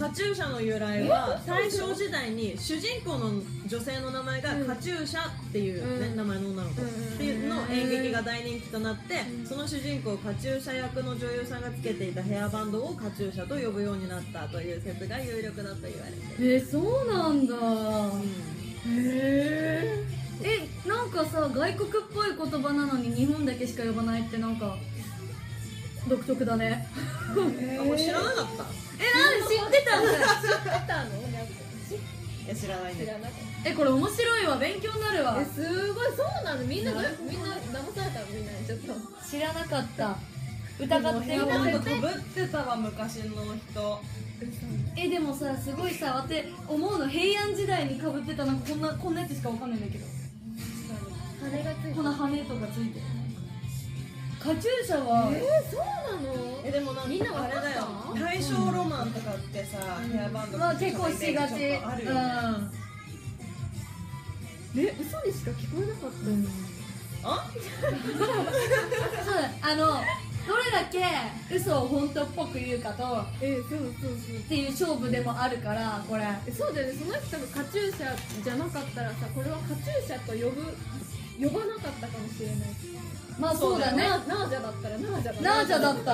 カチューシャの由来は大正時代に主人公の女性の名前がカチューシャっていう、ね、名前の女の子っていうの演劇が大人気となって、その主人公カチューシャ役の女優さんがつけていたヘアバンドをカチューシャと呼ぶようになったという説が有力だと言われている。 そうなんだ。なんかさ、外国っぽい言葉なのに日本だけしか呼ばないってなんか独特だね。 もう知らなかった？ なんで知ってたんだよ。 いや知らないね。 これ面白いわ、勉強になるわ。 すごい、そうなの。みんな騙されたの？みんなちょっと知らなかった。疑ってヘアる。 バンドかぶってたわ昔の人。 でもさ、すごいさ、って思うの、平安時代にかぶってたなんかこんなやつしかわかんないんだけど、 羽がついてる。 この羽とかついてる。カチューシャはそうなの？ でもなんかみんなわかったあれだよ、大正ロマンとかってさ、ヘアバンドまあ結構しがち。 あるよね。 嘘にしか聞こえなかった。 あ？ そうどれだけ嘘を本当っぽく言うかとそうっていう勝負でもあるから、これそうだよね。その人がカチューシャじゃなかったらさ、これはカチューシャと呼ばなかったかもしれない。 まあそうだね。 ナージャだったらナージャナージャだった。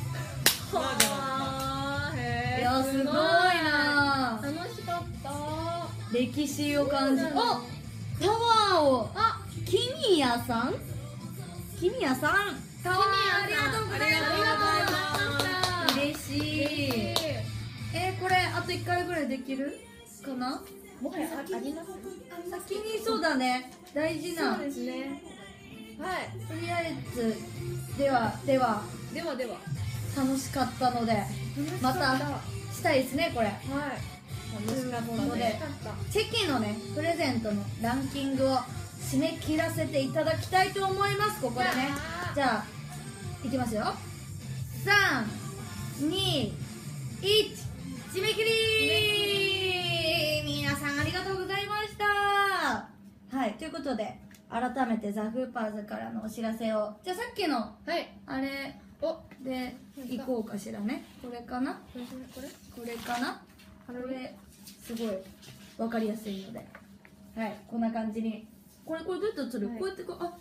いやすごいな。 楽しかった。 歴史を感じる。パワーをキミヤさん、パワーありがとうございます。嬉しい。これあと1回ぐらいできるかな。 もはやあります。 先にそうだね、大事な。 そうですね。はい。 とりあえずでは楽しかったのでまたしたいですね、これ。 楽しかったのでチェキのねプレゼントのランキングを締め切らせていただきたいと思います。ここでね、じゃあいきますよ。3、2、1、締め切り。皆さんありがとうございました。はい、ということで改めてザ・フーパーズからのお知らせを、じゃあさっきのあれでいこうかしらね。これかな、これかな、これすごい分かりやすいので、はい、こんな感じに。これどうやって撮る？こうやってはい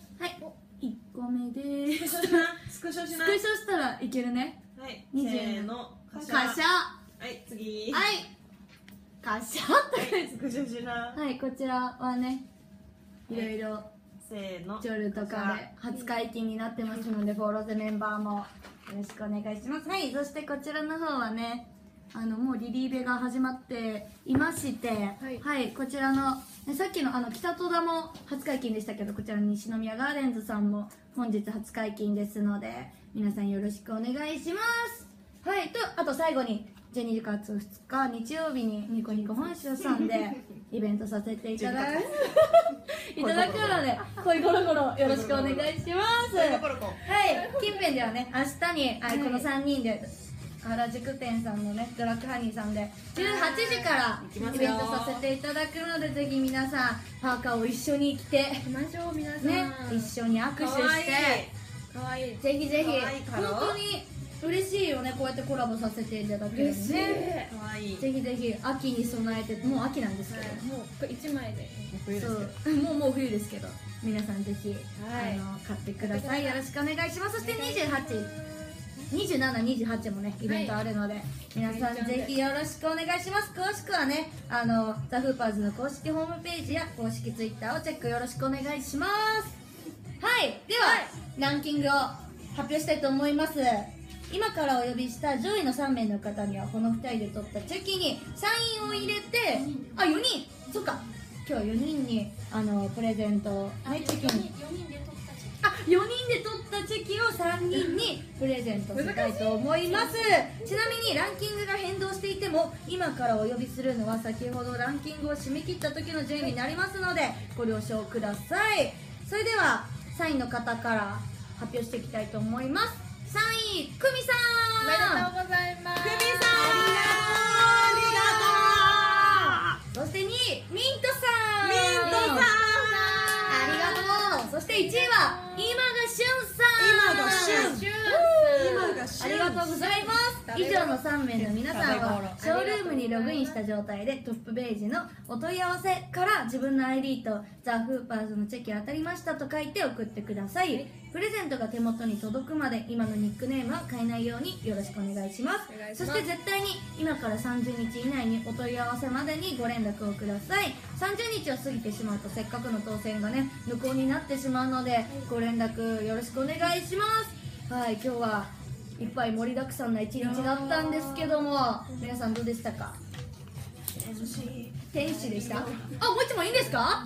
、1個目でーす。 スクショしな。 スクショしたらいけるね。 はい、 せーの。 カシャ。 はい、次。 はい、カシャはい、スクショしな。 はい、こちらはね、いろいろせーの。 ジョルとかで初解禁になってますので、フォローズメンバーもよろしくお願いします。はい、そしてこちらの方はね、もうリリーベが始まっていまして、はい、こちらのさっきの北戸田も初解禁でしたけど、こちらの西宮ガーデンズさんも本日初解禁ですので、皆さんよろしくお願いします。はい、あと最後に12月2日日曜日にニコニコ本社さんでイベントさせていただくので、恋ゴロゴロよろしくお願いします。はい、近辺ではね、明日にこの3人で原宿店さんのね、ブラックハニーさんで18時からイベントさせていただくので、ぜひ皆さんパーカーを一緒に着て皆さんね、一緒に握手してかわいい。 ぜひぜひ、 かわいいから本当に嬉しいよね、こうやってコラボさせていただけるのね。 かわいい。 ぜひぜひ秋に備えて、もう秋なんですけど、 もうこれ1枚で。 そうもう冬ですけど、皆さんぜひ、買ってください。よろしくお願いします。そして27、28もねイベントあるので、皆さんぜひよろしくお願いします。詳しくはね、ザ・フーパーズの公式ホームページや公式ツイッターをチェックよろしくお願いします。はい、では、ランキングを発表したいと思います。今からお呼びした上位の3名の方にはこの2人で取ったチェキにサインを入れて、4人、そっか、今日4人にプレゼントをね、チェキに4人で取ったチェキを3人にプレゼントしたいと思います。ちなみにランキングが変動していても、今からお呼びするのは先ほどランキングを締め切った時の順位になりますのでご了承ください。それでは3位の方から発表していきたいと思います。3位、久美さん。 おめでとうございます。 久美さん、ありがとう。 そして2位、ミントさん。 ミントさん、 ありがとう。そして1位は今が旬さん。 今が旬。 ありがとうございます。以上の3名の皆さんはショールームにログインした状態でトップページのお問い合わせから自分の ID とザ・フーパーズのチェキ当たりましたと書いて送ってください。プレゼントが手元に届くまで今のニックネームは変えないようによろしくお願いします。そして絶対に今から30日以内にお問い合わせまでにご連絡をください。30日を過ぎてしまうとせっかくの当選がね無効になってしまうのでご連絡よろしくお願いします。はい、今日はいっぱい盛りだくさんな一日だったんですけども、皆さんどうでしたか？天使でした。あ、もう一問いいんですか？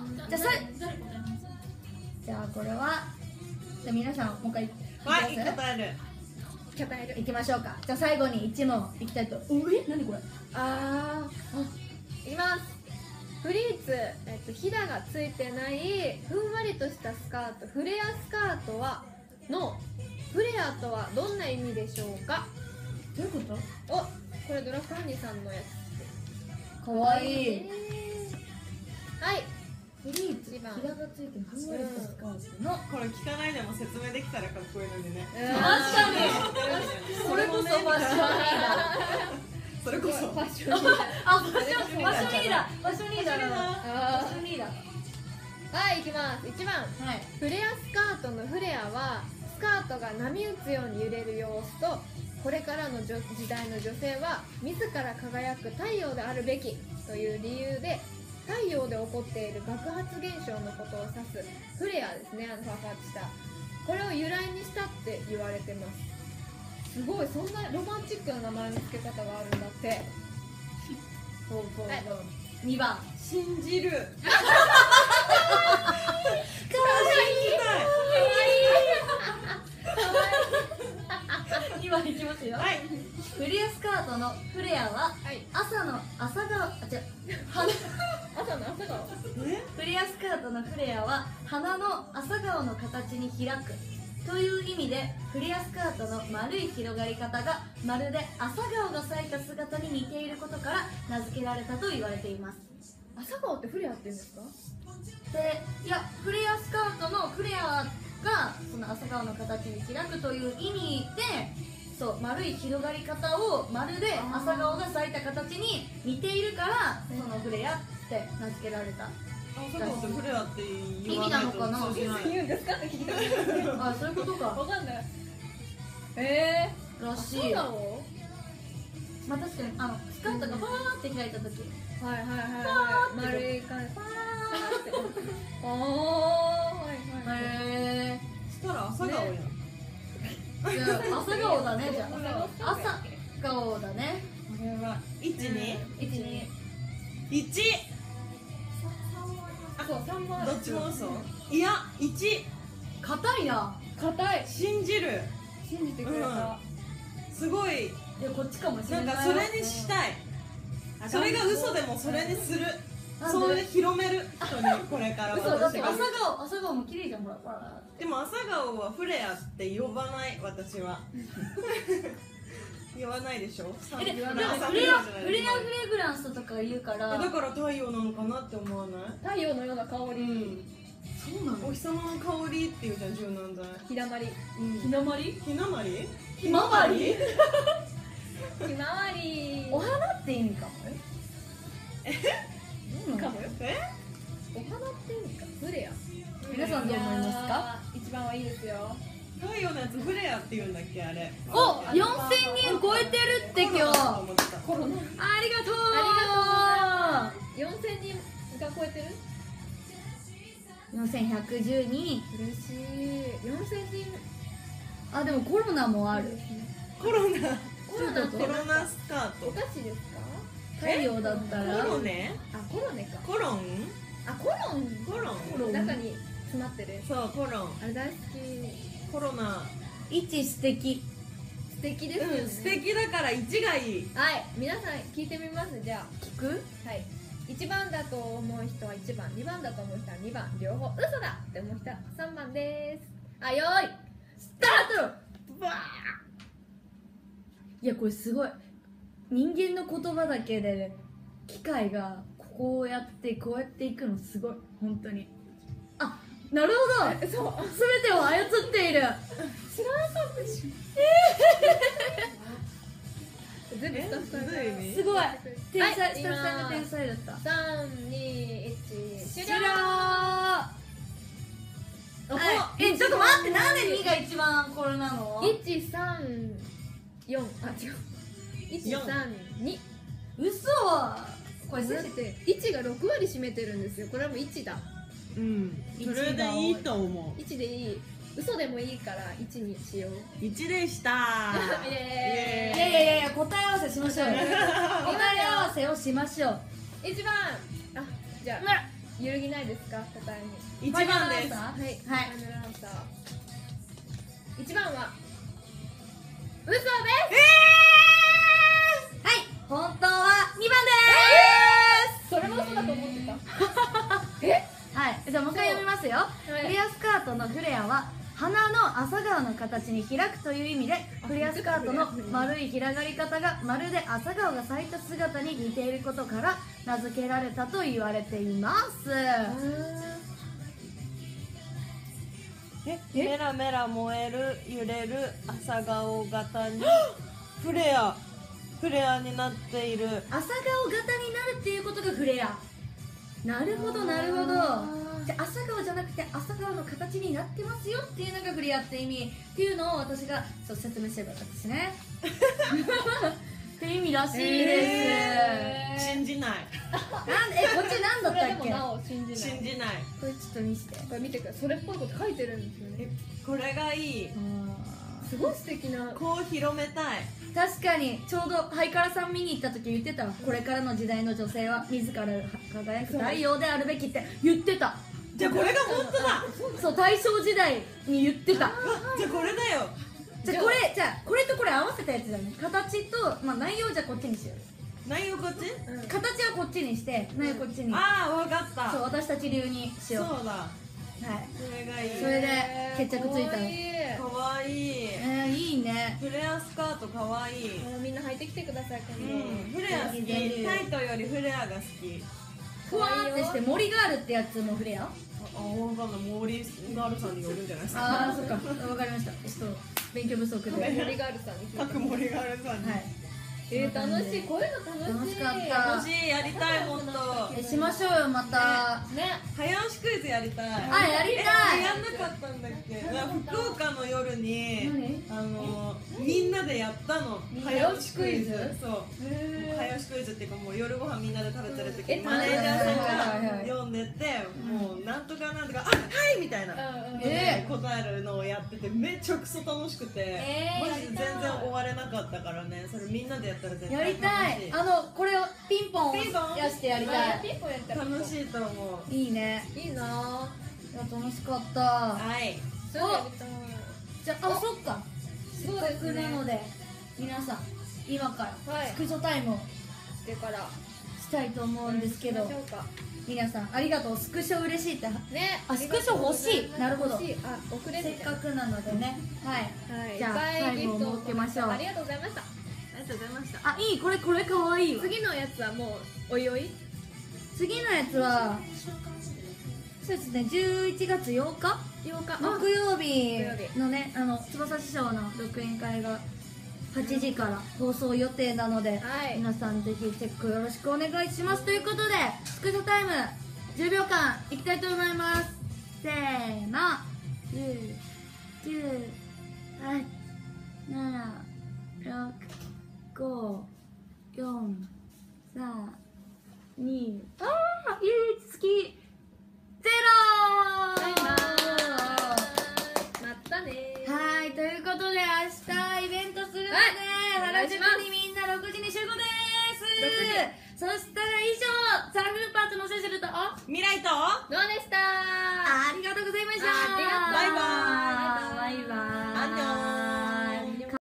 じゃあこれはじゃあ皆さんもう一回はい、答える。 いきましょうか。じゃあ最後に1問いきたいと。何これ？ いきます。フリーツ、ひだがついてないふんわりとしたスカート、フレアスカートのフレアとはどんな意味でしょうか？ どういうこと？ これドラファンニさんのやつ。 かわいい。 はい。 フリーツ、ひだがついてるふんわりとスカートの。 これ聞かないでも説明できたらかっこいいのにね。 確かに。それこそファッションリーダー。 それこそ。 ファッションリーダー。 ファッションリーダー。ファッションリーダーだ。ファッションリーダー。 はい、いきます。1番。 はい。 フレアスカートのフレアはスカートが波打つように揺れる様子と、これからの時代の女性は自ら輝く太陽であるべきという理由で太陽で起こっている爆発現象のことを指すフレアですね。ファファッチしたこれを由来にしたって言われてます。すごい、そんなロマンチックな名前の付け方があるんだって。 2番。 信じる。 2番いきますよ。 はい。 フレアスカートのフレアは朝の朝顔、 朝の朝顔。 フレアスカートのフレアは花の朝顔の形に開くという意味で、フレアスカートの丸い広がり方がまるで朝顔が咲いた姿に似ていることから名付けられたと言われています。 朝顔ってフレアって言うんですか？ で、いや、フレアスカートのフレアがその朝顔の形に開くという意味で、そう丸い広がり方をまるで朝顔が咲いた形に似ているからそのフレアって名付けられた。 朝顔ってフレアって意味なのかな？ 言うんですかって聞いた。 あ、そういうことか。 わかんない。 らしい。 朝顔？ まあ確かにスカートがパーって開いた時、 はいはいはい。丸い感じ。パーって。はいはい。 へしたら朝顔やん。 朝顔だね。じゃあ朝顔だね。 これは1、2、1。 そう、3番。 どっちも嘘？いや、1。 硬いな。 硬い。 信じる。 信じてくれた。 すごい。 いや、こっちかもしれない。 なんかそれにしたい。それが嘘でもそれにする。それで広める人にこれから。 嘘だって朝顔も綺麗じゃん、ほら。 でも朝顔はフレアって呼ばない私は。言わないでしょ。 でもフレアフレグランスとか言うからだから太陽なのかなって思わない？ 太陽のような香り。 そうなの？ お日様の香りっていうじゃん、柔軟剤。 ひだまり。 ひなまり？ ひなまり？ ひまわり？ ひまわり。 お花って意味かも。 かもよ。お花って意味か。フレア。 皆さんどう思いますか？ 一番はいいですよ。 太陽のやつフレアって言うんだっけあれ。 お、4000人超えてるって今日。 コロナ。 ありがとう。 ありがとう。4000人が超えてる ？4112人。 嬉しい。4000人。 あ、でもコロナもある。 コロナコロナスカート。 お菓子ですか？ 太陽だったらコロネ？ あ、コロネか。 コロン？ あ、コロン中に詰まってる。 そう、コロン。 あれ大好き。 コロナ。 1素敵。 素敵ですよね。 素敵だから1がいい。 はい、皆さん聞いてみます。じゃあ聞く？ はい。1番だと思う人は1番、2番だと思う人は2番、両方嘘だって思う人は3番です。あ、よーいスタート。 バー。 いや、これすごい。人間の言葉だけで機械がこうやっていくのすごい。本当に。あ、なるほど。 そう。 全てを操っている。 知らなかったでしょ。 全部スタッフさんがどういう意味すごい天才、 はいスタッフさんが天才だった 3、2、1終了。 はいちょっと待ってなんで2が一番これなの 1、3、4、あ違う1、3、2。 嘘これだって1が6割占めてるんですよ。これはもう1だ。 うんそれでいいと思う。 1でいい。嘘でもいいから1にしよう。 1でしたイいエーイ。 やいやいや答え合わせしましょうよ答え合わせをしましょう 1番。あ、じゃあ揺るぎないですか答えに。 1番です。 ははい、 はいファイナルアンサー。1番は嘘です。 はい本当は2番それも嘘だと思ってた。 ですはいじゃあもう一回読みますよいフレアスカートのフレアは花の朝顔の形に開くという意味でフレアスカートの丸い広がり方がまるで朝顔が咲いた姿に似ていることから名付けられたと言われていますメラメラ燃える揺れる朝顔型にフレアになっている。 朝顔型になるっていうことがフレアなるほどなるほどじゃあ朝顔じゃなくて朝顔の形になってますよっていうのがフレアって意味っていうのを私がそう説明すればよかったですねっていう意味らしいです、 信じない。 なんでこっち何だそれでったっけもなお信じない。 信じない。 これちょっと見せてこれ見てください。それっぽいこと書いてるんですよね。 これがいい。 すごい素敵な。 こう広めたい。 確かにちょうどハイカラさん見に行った時言ってたわこれからの時代の女性は自ら輝く太陽であるべきって言ってたじゃあこれが本当だ。 そう大正時代に言ってたじゃあこれだよ。 じゃあこれとこれ合わせたやつだね形と、まあ、内容じゃこっちにしよう内容こっち？ 形はこっちにして内容こっちにああ、わかった。 そう私たち流にしようそうだ。 はいそれがいい。 それで決着ついたのかわいい。 かわいい。 いいねフレアスカートかわいい。 みんな履いてきてください今度。 フレア好き。タイトよりフレアが好き。 ふわーってして森ガールってやつもフレアあ、わかんない。モーリーガールさんによるんじゃないですか。 ああそっかわかりましたちょっと勉強不足では森ガールさんに聞いて。 各モリガールさんに。 楽しい。こういうの楽しい。 楽しかった楽しい、やりたい、もっと。 しましょうよまたね。 早押しクイズやりたい。 あやりたいやんなかったんだっけ。福岡の夜にみんなでやったの。早押しクイズ。そう。早押しクイズっていうかもう夜ご飯みんなで食べてる時にマネージャーさんが読んでてもうなんとかなんとかあはいみたいな答えるのをやっててめちゃくそ楽しくてマジで全然終われなかったからねそれみんなでやったら絶対やりたいこれをピンポンをやしてやりたいピンポンやったら楽しいと思う。 いいねいいなぁ。 いや楽しかったはいそれやりたい。 じゃあそっかそうですね。 なので皆さん今からはいスクショタイムをしてからしたいと思うんですけどしましょうか皆さんありがとうスクショ嬉しいってね。 あスクショ欲しいなるほど欲しい。あ、遅れせっかくなのでねはいはい。 じゃあタイムを設けましょうありがとうございました。 ありがとうございました。 あいいこれかわいいわ次のやつはもうおいおい。 次のやつはそうですね11月8日 8日。 木曜日木曜のね翼師匠の独演会が8時から放送予定なので、 はい皆さんぜひチェックよろしくお願いしますということでスクショタイム10秒間いきたいと思いますせーの10、9、8、7、6、5、4、3、2、あー1好きゼロバイバーイ。またねー。 はい、ということで明日イベントするので、 はい原宿にみんな6時に集合ですそしたら以上ザ・フーパーとのセシルと未来とどうでしたー。 ありがとうございましたありがとうバイバーイ。